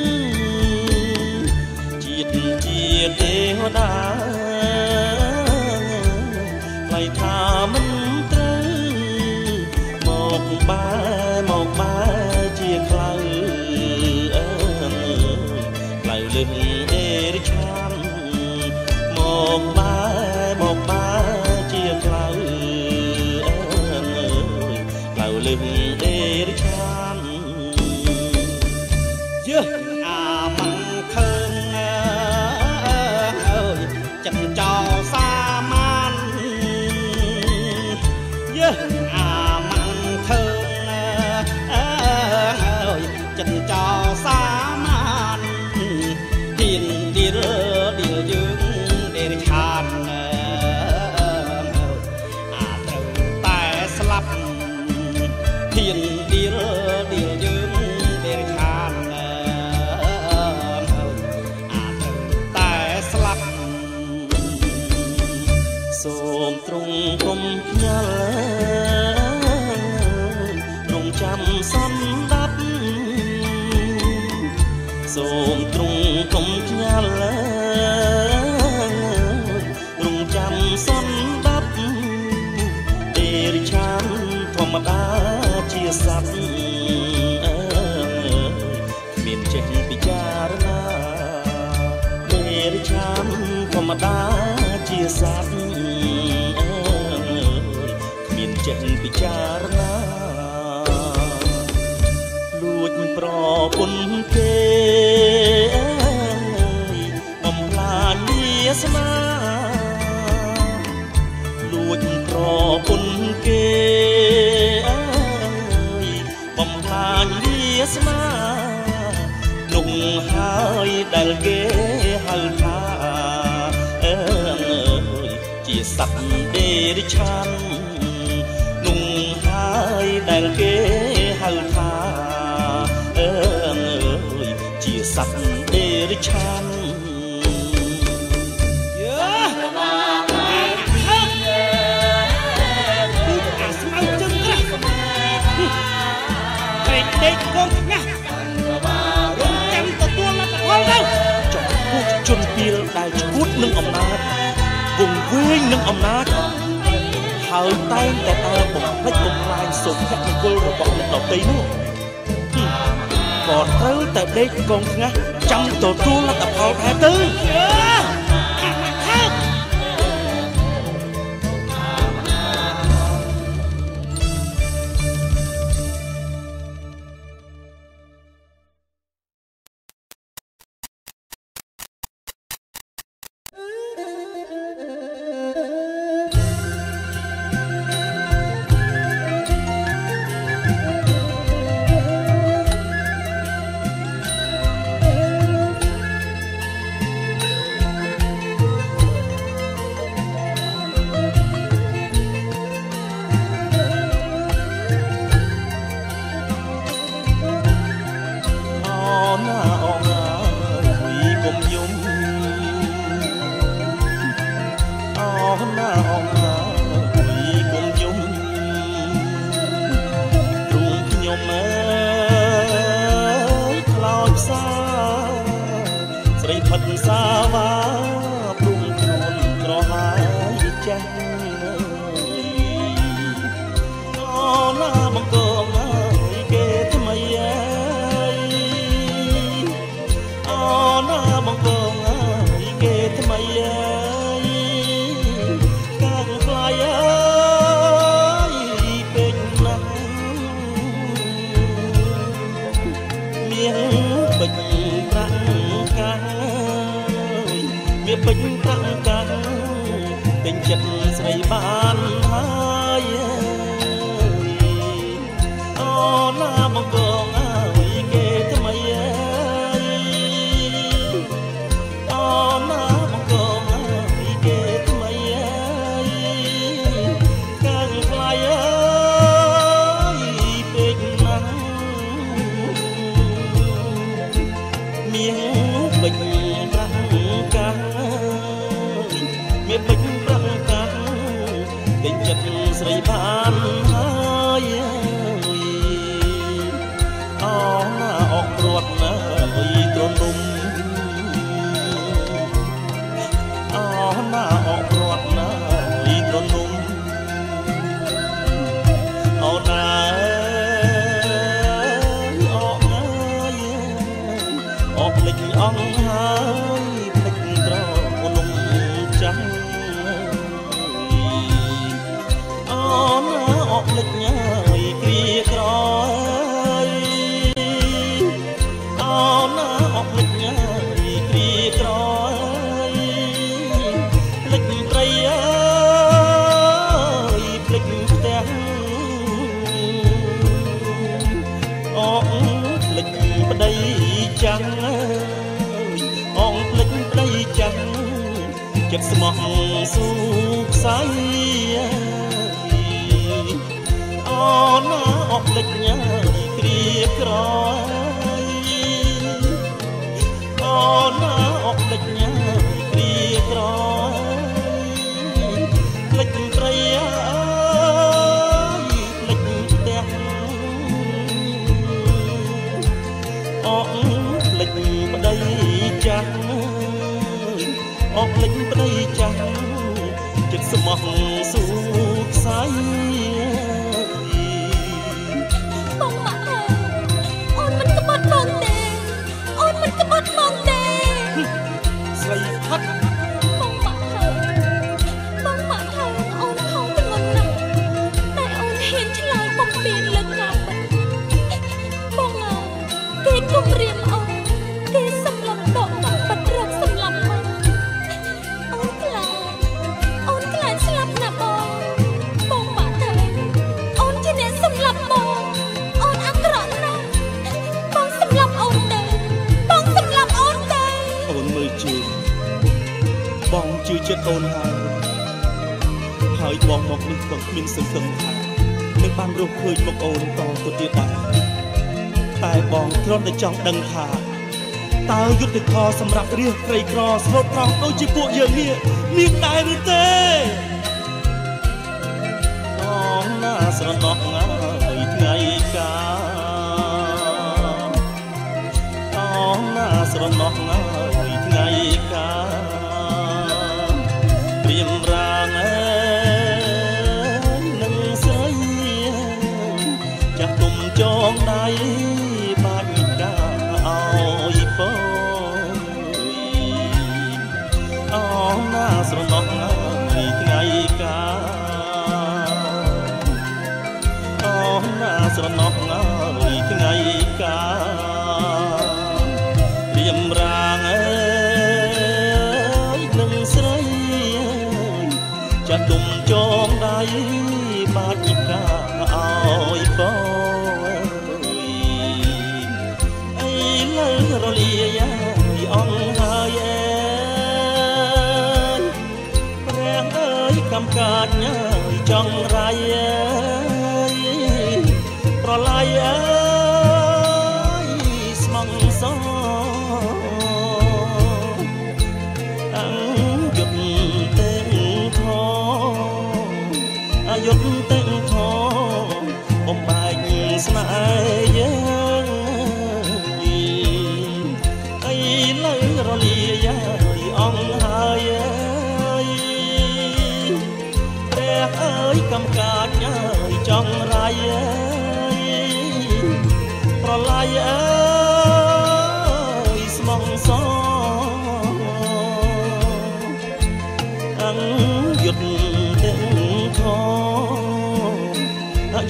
ជាទេវតាថ្លៃថាមិនត្រូវមកបែជាខ្លៅខ្លៅលឹងអេរឆានមកបែជាខ្លៅខ្លៅលឹងអេរឆានយឺអាមិនឃើញចិត្តចោលសាមានយឺអាមិនឃើញចិត្តចោលសាមានហ៊ានឌីលយើងដេរឆានអាត្រូវតែស្លាប់ហ៊ានឌីលយើងដេរឆានអាត្រូវតែស្លាប់សូមទ្រង់កុំខ្ញាល់រងចាំសំដាប់សូមទ្រង់កុំខ្ញាល់រងចាំសំដាប់អេរិឆានធម្មតាជាសត្វគ្មានចេះពិចារណាអេរិឆានធម្មតាជាសត្វគ្មានចេះពិចារណាលួចប្រពន្ធគេបំផ្លាញវាសនាលួចប្រពន្ធគេបំផ្លាញវាសនានោះហើយដែលគេហៅថាជាសត្វដេរិឆាននោះហើយដែលគេហៅថាជាសត្វដេរិឆានដេកកងណារងចាំទទួលលទ្ធផលទៅចុះពួកជនពីលដែលឈួតនឹងអំណាចវង្វេងនឹងអំណាចហើយតែងតែបំផ្លិចបំផ្លាញសុភមង្គលរបស់អ្នកដទៃនោះក៏ត្រូវតែដេកកងថ្ងាសចាំទទួលលទ្ធផលដែរទៅសាស្រីផិតសាវ៉ាព្រំខ្លួនក្រហាយចាស់អូណាបង្កងហើយគេថ្មីអូណាបង្កងហើយគេថ្មីកាំងខ្លាយពេកណាស់មានពេជ្រប្រាក់កាមានពេជ្រប្រាក់កាទិញចិត្តស្រីបានហើយអូណាបង្កងហើយគេថ្មីអូណាបង្កងហើយគេថ្មីកាំងខ្លាយពេកណាស់មានពេជ្រប្រាក់កាមានពេជ្រប្រាក់កាទិញចិត្តស្រីបានហើយអូណាអកព្រាត់ណាអីទ្រនុំអូណាអកព្រាត់ណាអីទ្រនុំអូណាអកហើយអកភ្លេចអង្គហើយភ្លេចត្រនុំចាស់អូណាអកភ្លេចហើយគ្រាក្រអូណាអកភ្លេចហើយគ្រាក្រភ្លេចត្រីអើយភ្លេចផ្ទះអកភ្លេចប្តីចាំងអងភ្លេចប្តីចាំងចិត្តស្មោះស៊ូផ្សាយអូណាអកភ្លេចញ៉ាយគ្រាក្រអូណាអកភ្លេចញ៉ាយគ្រាក្រភ្លេចត្រីអើយភ្លេចផ្ទះអកភ្លេចប្តីចាស់អកភ្លេចប្តីចាស់ចិត្តស្មោះស៊ូផ្សាយបងម៉ាក់ថាអូនមិនក្បត់បងទេអូនមិនក្បត់បងទេស្រីផាត់បងម៉ាក់ថាអូនខំធ្ងន់ណាស់តែអូនហ៊ានឆ្លើយបំពេញលើការពិតបងគេគំរាមអូនគេសម្លាប់ដកមកបាត់រកសម្លាប់មកអូនខ្លាចស្លាប់ណាបងម៉ាក់ថាអូនជាអ្នកសម្លាប់បងអូនអាក្រក់ណាស់បងសម្លាប់អូនទៅបងសម្លាប់អូនទៅអូនមើលជឿបងជឿចិត្តអូនហើយបងមកនេះបងគ្មានសង្ឃឹមថានឹងបានរស់ឃើញមកអូនតទៅទៀតដែរតែបងគ្រាន់តែចង់ដឹងថាតើយុទ្ធធរសម្រាប់រាជក្រីក្រស្លូតត្រង់ដូចជាពួកយើងនេះមានដែរឬទេអូនណាស្រណោះហើយថ្ងៃកាអូនណាស្រណោះហើយថ្ងៃកាព្រៀមរាងនឹងស្រីចាស់ទុំចងដៃបាច់កាអោយពអូនណាស្រណោះហើយថ្ងៃកាអូនណាស្រណោះហើយថ្ងៃកាព្រៀមរាងនឹងស្រីចាស់ទុំចងដៃបាច់កាអោយពអីលើរលាយអងហើយព្រះអើយកំកាចចង់រាយប្រឡាយស្មងសតាំងយុទ្ធទាំងធយុទ្ធទាំងធបំបែកស្នេហ៍យើង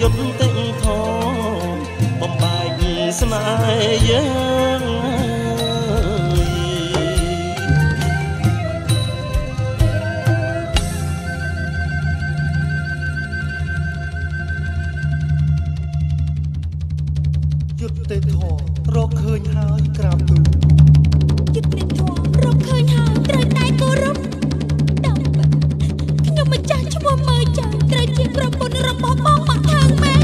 ត់ទាំងថបំបែកស្នេហ៍យើងយុទ្ធទេធរកឃើញហើយក្រាបទូលយុទ្ធទេធរកឃើញហើយត្រូវតែគោរពតាមខ្ញុំម្ចាស់ឈ្មោះមើចាត្រូវជាប្រពន្ធរបស់បងមកថើងម៉ែ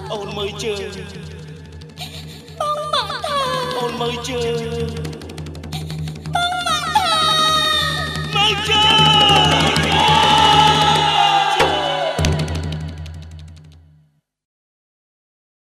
អូនមើលជើងបងមកថាអូនមើលជើងបងមកថាមើលជើង